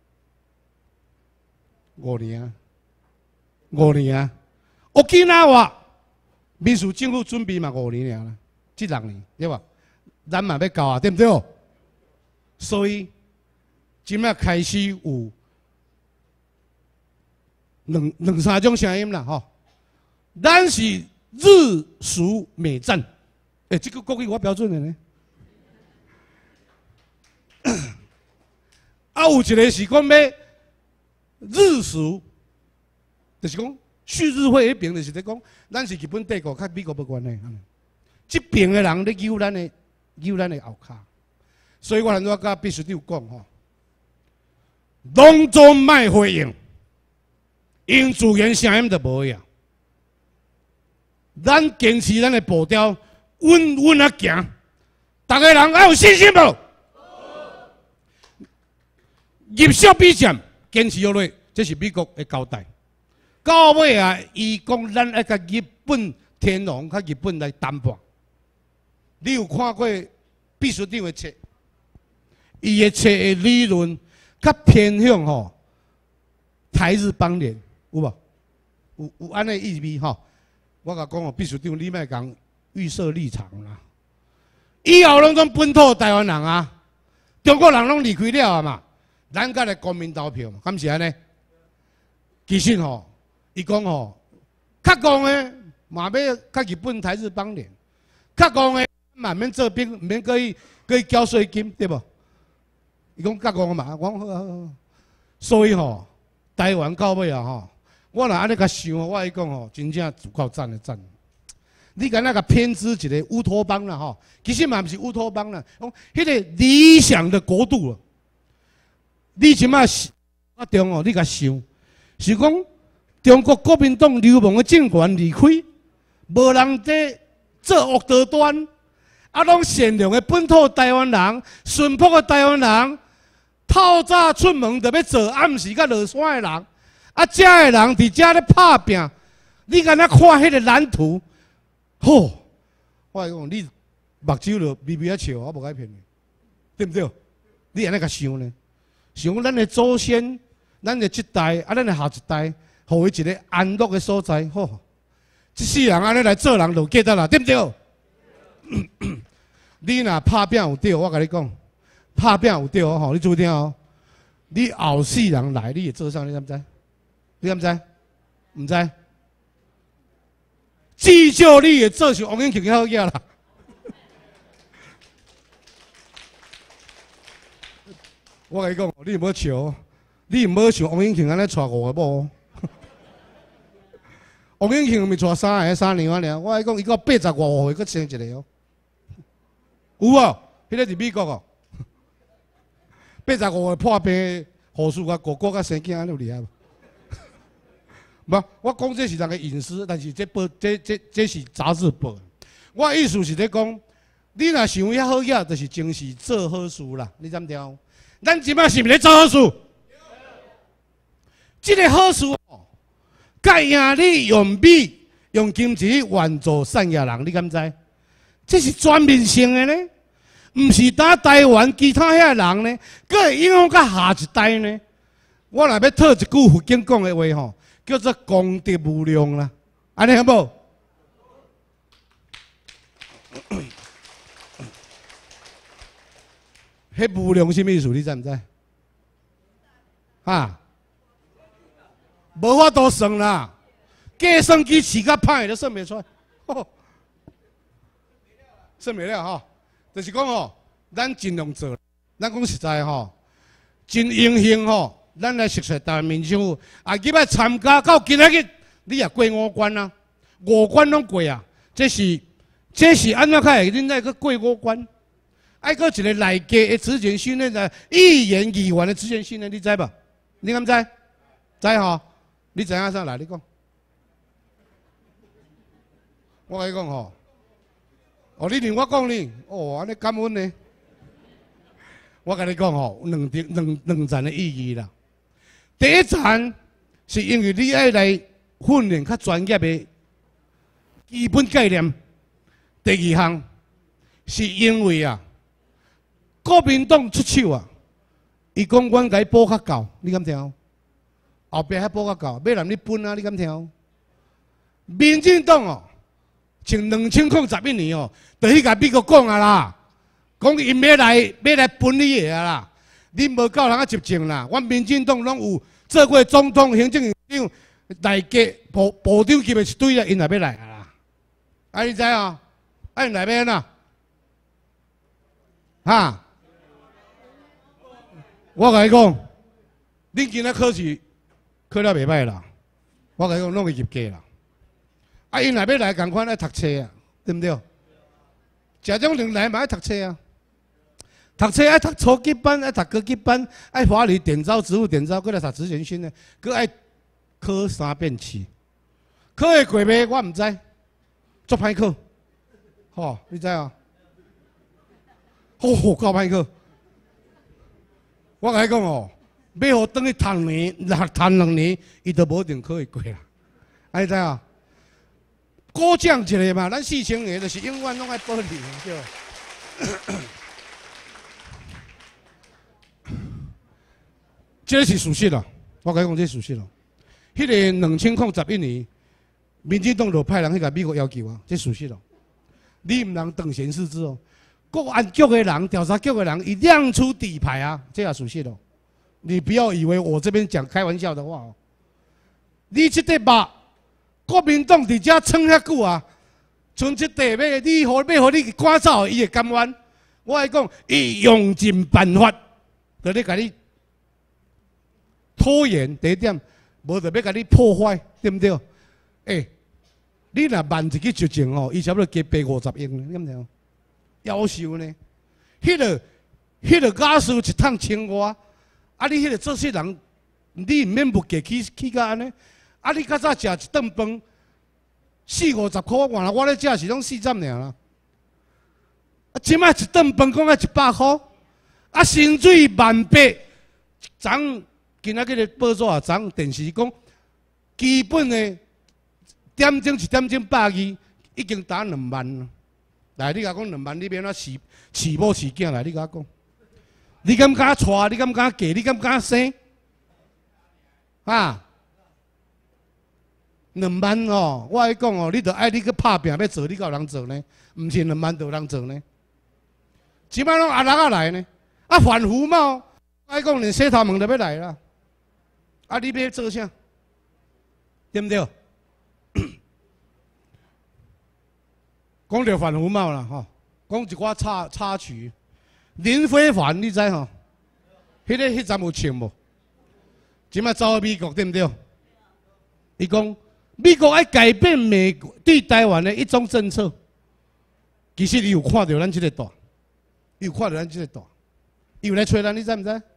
五年啊，五年啊！我记那话，民主政府准备嘛五年尔啦，这六年对吧？咱嘛要到啊，对不对？所以即马开始有两两三种声音啦，吼。 咱是日苏美战，哎、欸，这个国语我标准的呢。啊，有一个是讲要日苏，就是讲旭日会迄边就是在讲，咱是日本帝国，甲美国无关系。这边的人咧揪咱的，揪咱的后骹，所以我很多甲必须得讲吼，拢总卖回应，因自然声音就无呀。 咱坚持咱的步调，稳稳啊行。大家人还有信心无？入小比战，坚持落来，这是美国的交代。到尾啊，伊讲咱要甲日本天皇、甲日本来谈判。你有看过秘书长的册？伊的册的理论较偏向吼台日邦联，有无？有有安尼意味吼？ 我甲讲哦，秘书长，你莫讲预设立场啦。以后拢总本土台湾人啊，中国人拢离开了啊嘛，咱甲来国民投票嘛，敢是安尼？其实吼，伊讲吼，较讲诶，嘛要甲日本台日邦联；较讲诶，嘛免做兵，免可以可以缴税金，对无？伊讲较讲嘛，我讲好好。所以吼，台湾到尾啊吼。 我若安尼甲想，我来讲吼，真正足够赞的赞。你敢那个偏执一个乌托邦啦吼，其实嘛不是乌托邦啦，讲迄个理想的国度了。你即马啊中哦，你甲想，是讲中国国民党流氓的政权离开，无人在做恶多端，啊，拢善良的本土台湾人、淳朴的台湾人，透早出门就要做暗时甲落山的人。 啊，遮个人伫遮咧拍拼，你敢若看迄个蓝图，吼！我讲你目睭就微微啊笑，我无该骗你，对不对？你安尼甲想呢？想咱的祖先，咱的这代，啊，咱的下一代，互伊一个安乐的所在，吼！这世人安尼来做人就记得啦，对不对？你若拍拼有对，我甲你讲，拍拼有对吼，你注意听哦。你后世人来，你会做啥？你知唔知？ 你敢知？唔知？至少你会做是王永庆好嘢啦。我甲你讲，你唔好笑，你唔好像王永庆安尼娶五个某。王永庆咪娶三个、三年啊尔。我甲你讲，伊个八十五岁，佮生一个哦。有无？迄个伫美国哦。八十五岁破病，护士甲哥哥甲生囝，安尼厉害无？ 无，我讲这是人个隐私，但是这报这这这是杂志报。我意思是咧讲，你若想遐好嘢，就是真是做好事啦。你知唔知？咱即摆是毋是咧做好事？这个好事哦，甲赢你用米用金钱援助善业人，你敢知？这是全面性的呢，毋是打台湾其他遐人呢，佮会影响到下一代呢。我若要套一句福建讲的话吼。 叫做功德无量啦，安尼好无？迄无量什么意思？你知唔知？哈？无法度算啦，计算机试甲歹都算袂出来，算袂了吼。就是讲吼，咱尽量做，咱讲实在吼，真荣幸吼。 咱来熟悉台湾民政府，啊，入来参加到今仔日，你也过五关啊，五关拢过啊，这是这是安怎开？恁来个过五关？ 还搁一个内阁的职前训练的议员、议员的职前训练，你知吧？你敢知？知吼？你知影啥来？你讲。我甲你讲吼，哦，你听我讲呢，哦，安尼感恩呢。我甲你讲吼，两点两两层的意义啦。第一层是因为你爱来训练较专业的基本概念。第二项是因为啊，国民党出手啊，伊讲阮甲伊补较够，你敢听？后壁还补较够，要让你分啊，你敢听？民进党哦。从两千零十一年哦，就去甲美国讲啊啦，讲因要来要来分你个啊啦，你无够人啊执政啦。阮民进党拢有做过总统、行政院长、内阁部部长级的一堆啊，因也要来啊啦。啊，你知啊？啊，因来要安怎？哈？我甲你讲，恁今仔考试考了袂歹啦，我甲你讲，拢会入格啦。啊，因内要来共款爱读册啊，对不对？这种人来嘛爱读册啊，读册爱读初级班，爱读高级班，爱法律典招、职务典招，过来读职前训练，佮爱考三遍试，考会过未？我唔知，足歹考，吼，你知啊？好好够歹考。我甲你讲哦，要互等去读年，读读两年，伊都无一定考会过啦。啊，你知啊？鼓奖一个嘛，咱四千个就是永远拢爱保你，对。这是事实啦，我甲你讲这是事实咯。迄个两千零十一年，民进党就派人去甲美国要求啊，这事实咯。你唔能等闲视之哦。国安局的人、调查局的人，伊亮出底牌啊，这也事实咯。你不要以为我这边讲开玩笑的话哦。你这块肉。国民党伫遮撑遐久啊，剩一块要你互要互你赶走，伊会甘愿。我来讲，伊用尽办法，就咧甲你拖延第一点，无就要甲你破坏，对不对？诶、欸，你若慢一去执政哦，伊差不多加八五十亿呢，敢听？夭寿呢？迄、那个、迄、那个假释一趟千外，啊，你迄个做事人，你唔免物价起起甲安尼。啊！你较早食一顿饭四五十块，原来我咧食是拢四十尔啦。啊，即摆一顿饭讲啊一百块，啊，薪水万八。昨今仔日个报纸啊，昨电视讲基本的点钟一点钟百二，已经打两万了。来，你甲讲两万，你免怎饲饲某饲囝来？你甲讲，你敢敢娶？你敢敢嫁？你敢敢生？啊？两万哦，我爱讲哦，你着爱你去拍拼要做，你敢有人做呢？毋是两万就有人做呢？即摆拢阿人啊来呢？啊反腐嘛，爱讲连洗头毛都要来啦。啊，你要做啥？对不对？讲到反腐嘛啦，吼，讲一寡插插曲，林非凡你知吼？迄个迄阵有唱无？即摆走去美国对不对？伊讲。美国爱改变美国对台湾的一种政策，其实伊有看到咱这个大，伊有看到咱这个大，伊有来找咱，你知唔知？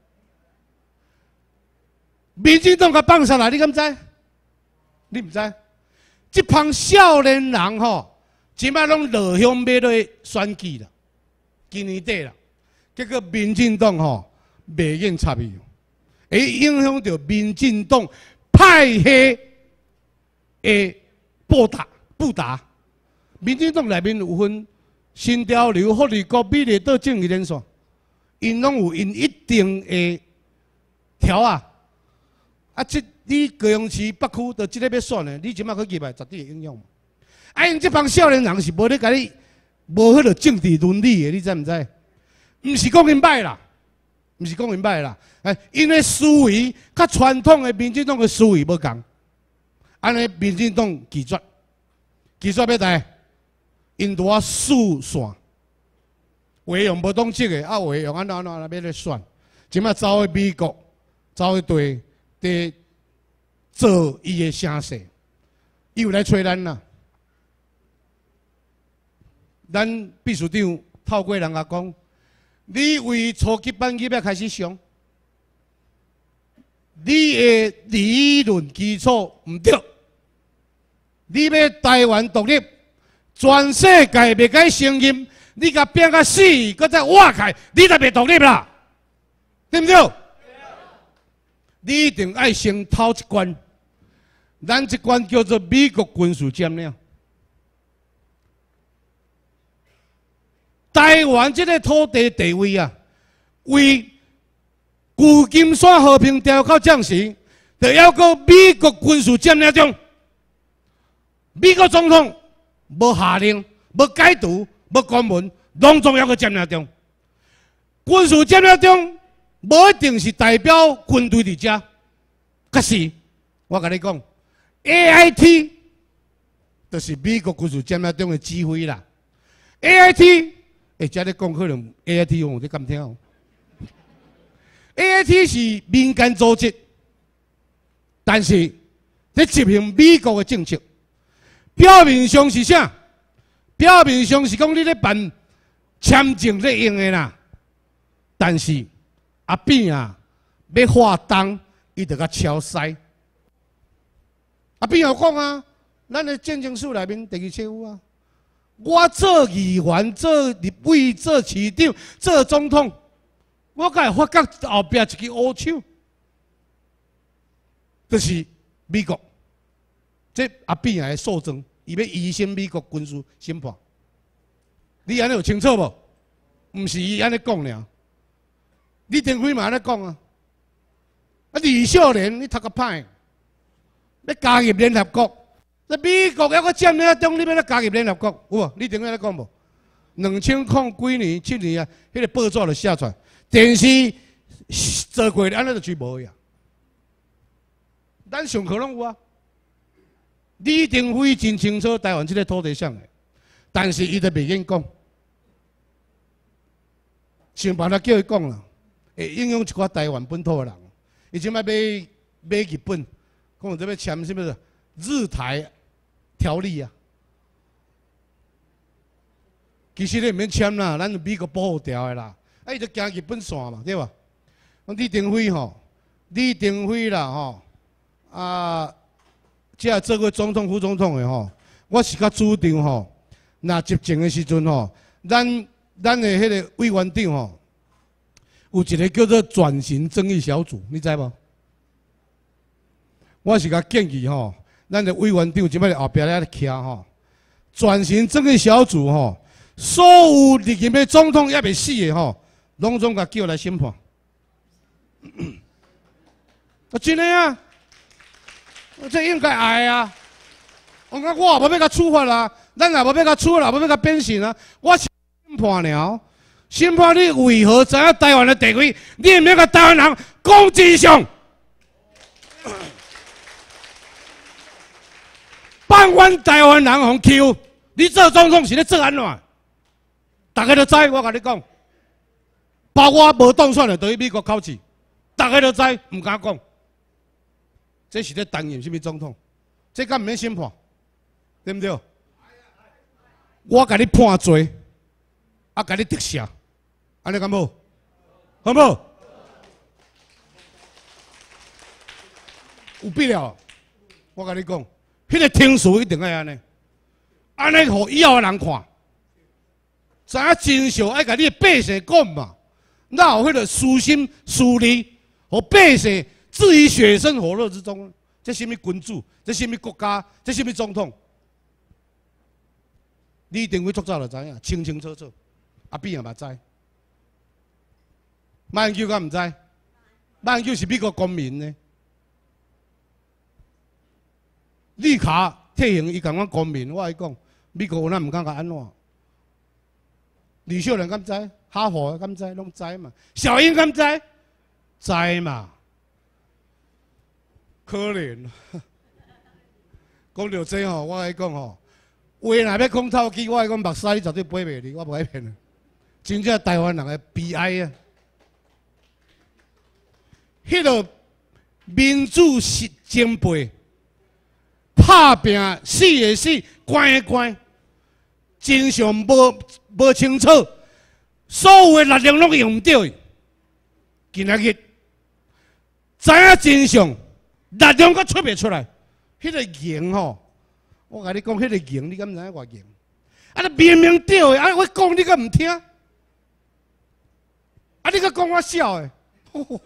民进党甲放下来，你敢知？你唔知？这帮少年人吼，即摆拢落乡要来选举啦，今年底啦，结果民进党吼袂愿插伊，会影响到民进党派系。诶，布达布达，民进党内面有分新潮流、福利国、美丽岛、正义连线，因拢有因一定的条啊。啊，即你高雄市北区就即个要选的，你即马去入来，绝对会影响。啊，因即帮少年人是无咧甲你无迄个政治伦理的，你知毋知？毋是讲因歹啦，毋是讲因歹啦，哎，因为思维甲传统的民进党的思维无共。安尼，民进党拒绝，拒绝要来，因拄啊四线，话用无当即个，啊话用安怎安怎安怎要咧选，即摆走去美国，走去对对做伊的声势，伊有来找咱啦。咱秘书长透过人甲讲， 你为初级班级要开始上，你的理论基础唔对，你要台湾独立，全世界袂该承认，你甲拼甲死，搁再挖开，你就袂独立啦，对不对？对你一定爱先头一关，咱这关叫做美国军事占领。台湾这个土地地位啊，为旧金山和平条到暂时，就要求美国军事占领中。美国总统无下令、无解读、无公文，拢总要去占领中。军事占领中，无一定是代表军队伫遮，可是我甲你讲 ，A I T 就是美国军事占领中的指挥啦。A I T 哎，遮咧讲可能 A I T 我你敢听哦 ？A I T 是民间组织，但是在执行美国的政策。表面上是啥？表面上是讲你咧办签证咧用的啦，但是阿扁啊要画档，伊就甲敲塞。阿扁有讲啊，咱的战争史内面第二册有啊。我做议员、做立委、做市长、做总统，我敢会发觉后壁一支乌手，就是美国。这阿扁也诉状，伊要移先美国军事审判。你安尼有清楚无？毋是伊安尼讲尔，李登辉嘛安尼讲啊。啊，李秀莲你读个歹，要加入联合国。那美国要个占领中，你要来加入联合国，有无？你顶下咧讲无？两千零几年、七年啊，迄、那个报纸就写出来，电视做过，安尼就全无呀。咱上课拢有啊。李登辉真清楚台湾这个土地上的，但是伊就袂愿讲，想办法叫伊讲啦，会影响一寡台湾本土的人。伊即摆买买日本，讲这要签什么日台条例啊？其实你毋免签啦，咱美国保护条的啦。啊，伊就行日本线嘛，对吧？李登辉吼，李登辉啦吼，啊，即做过总统、副总统的吼，我是较主张吼，若执政的时阵吼，咱咱的迄个委员长吼，有一个叫做转型正义小组，你知无？我是甲建议吼，咱的委员长即摆后壁咧徛吼，转型正义小组吼。所有立任的总统也未死的吼，拢总甲叫来审判。啊，真的啊，这应该爱啊。我讲我也无要甲处罚啦，咱也无要甲处罚啦，无要甲变刑啊。我是审判了，审判你为何知影台湾的地位？你毋免甲台湾人讲真相。办阮台湾人互欺，你做总统是咧做安怎？大家都知，我甲你讲，包括无当选的，都去美国考试，大家都知，唔敢讲。这是咧担任什么总统？这敢唔免审判，对不对？我甲你判罪，啊，甲你特赦，安尼敢无？好无？有必要？我甲你讲，迄个听书一定要安尼，安尼互以后的人看。知影真相，爱甲你的百姓讲嘛，哪有迄个私心私利，互百姓置于水深火热之中？这什么君主？这什么国家？这什么总统？李登辉作早就知影，清清楚楚。阿扁也嘛知，马英九敢唔知？马英九是美国公民呢，绿卡退行，伊讲我公民，我爱讲，美国有咱唔敢甲安怎？李秀莲敢知？哈佛敢知？拢知嘛？小英敢知？知嘛？可怜。讲到这吼，我来讲吼，话若要讲透机，我来讲目屎你绝对飞袂离，我无爱骗你。真正台湾人的悲哀啊！迄个民主是前辈，拍拼死的死，关的关，真相无。无清楚， 所有的力量拢用唔到伊。今仔日知影真相，力量阁出袂出来，迄、那个赢吼，我甲你讲，迄、那个赢，你敢知影偌赢？啊，你明明对的，啊，我讲你阁唔听，啊，你阁讲我笑的，哦、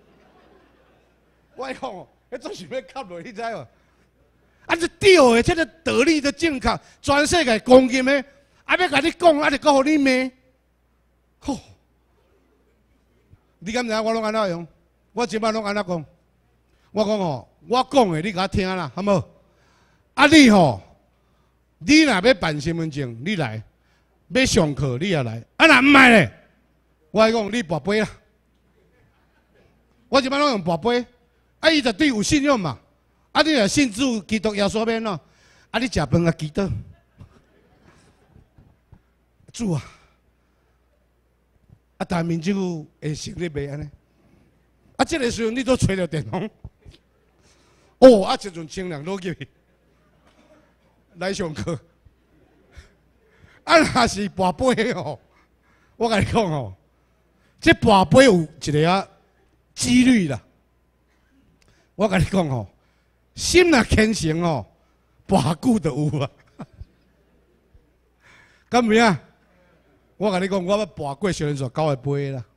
我讲哦，迄做想要吸落，你知无？啊，这对的，这个道理的正确，全世界公认的，啊，要甲你讲，啊，就搁互你骂，吼、哦！你敢知影我拢安怎用？我即摆拢安怎讲？我讲吼，我讲的你甲我听啦，好无？啊，你吼，你若要办身份证，你来；要上课，你也来。啊，若唔爱咧，我讲你跋杯啦。我即摆拢用跋杯，啊，伊绝对有信用嘛。啊，你若信主基督耶稣免咯？啊，你食饭啊，祈祷，主啊！啊，但面就会成立袂安尼。啊，这个时阵你都吹着电风，哦，啊，一阵清凉落去，来上课。啊，若是跋杯哦，我甲你讲哦，这跋杯有一个啊几率啦。我甲你讲哦，心若虔诚哦，跋久就有啊。敢唔啊？我甲你讲，我要跋过小人所九个杯啦，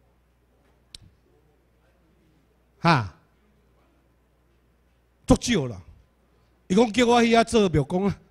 哈，足少啦。伊讲叫我去遐做庙公啊，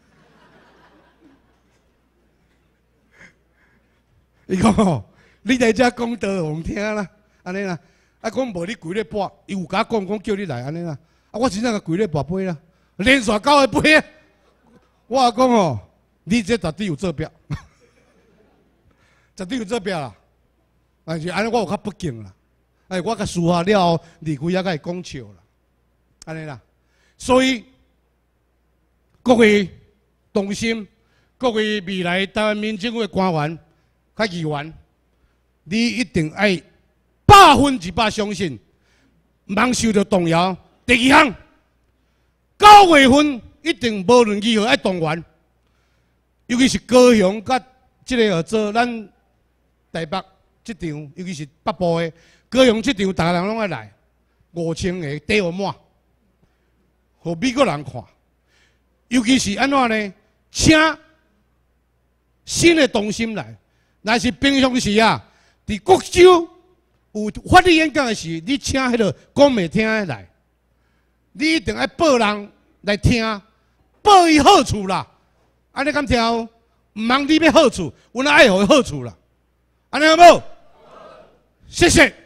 伊讲吼，你来遮讲道互听啦，安尼啦。啊，讲无你规日跋，伊有甲讲讲叫你来安尼啦。啊，我真正甲规日跋杯啦，连续九个杯啊。我讲哦，你这绝对有做表。绝对有做表啦，但是安尼我有较不敬啦。哎，我甲输下了后，离开也甲会讲笑啦，安尼啦。所以各位同心，各位未来台湾民政府的官员、甲议员，你一定爱百分之百相信，茫受到动摇。第二项，九月份一定无论如何爱动员，尤其是高雄甲即个做咱。台北这场，尤其是北部的高雄这场，大家人拢爱来，五千个底有满，互美国人看。尤其是安怎呢？请新的同心来，若是平常时啊，伫各州有法律演讲的时，你请迄个讲袂听的来，你一定要报人来听，报伊好处啦。安尼敢听有？毋茫你要好处，阮爱互伊好处啦。安尼好无？谢谢。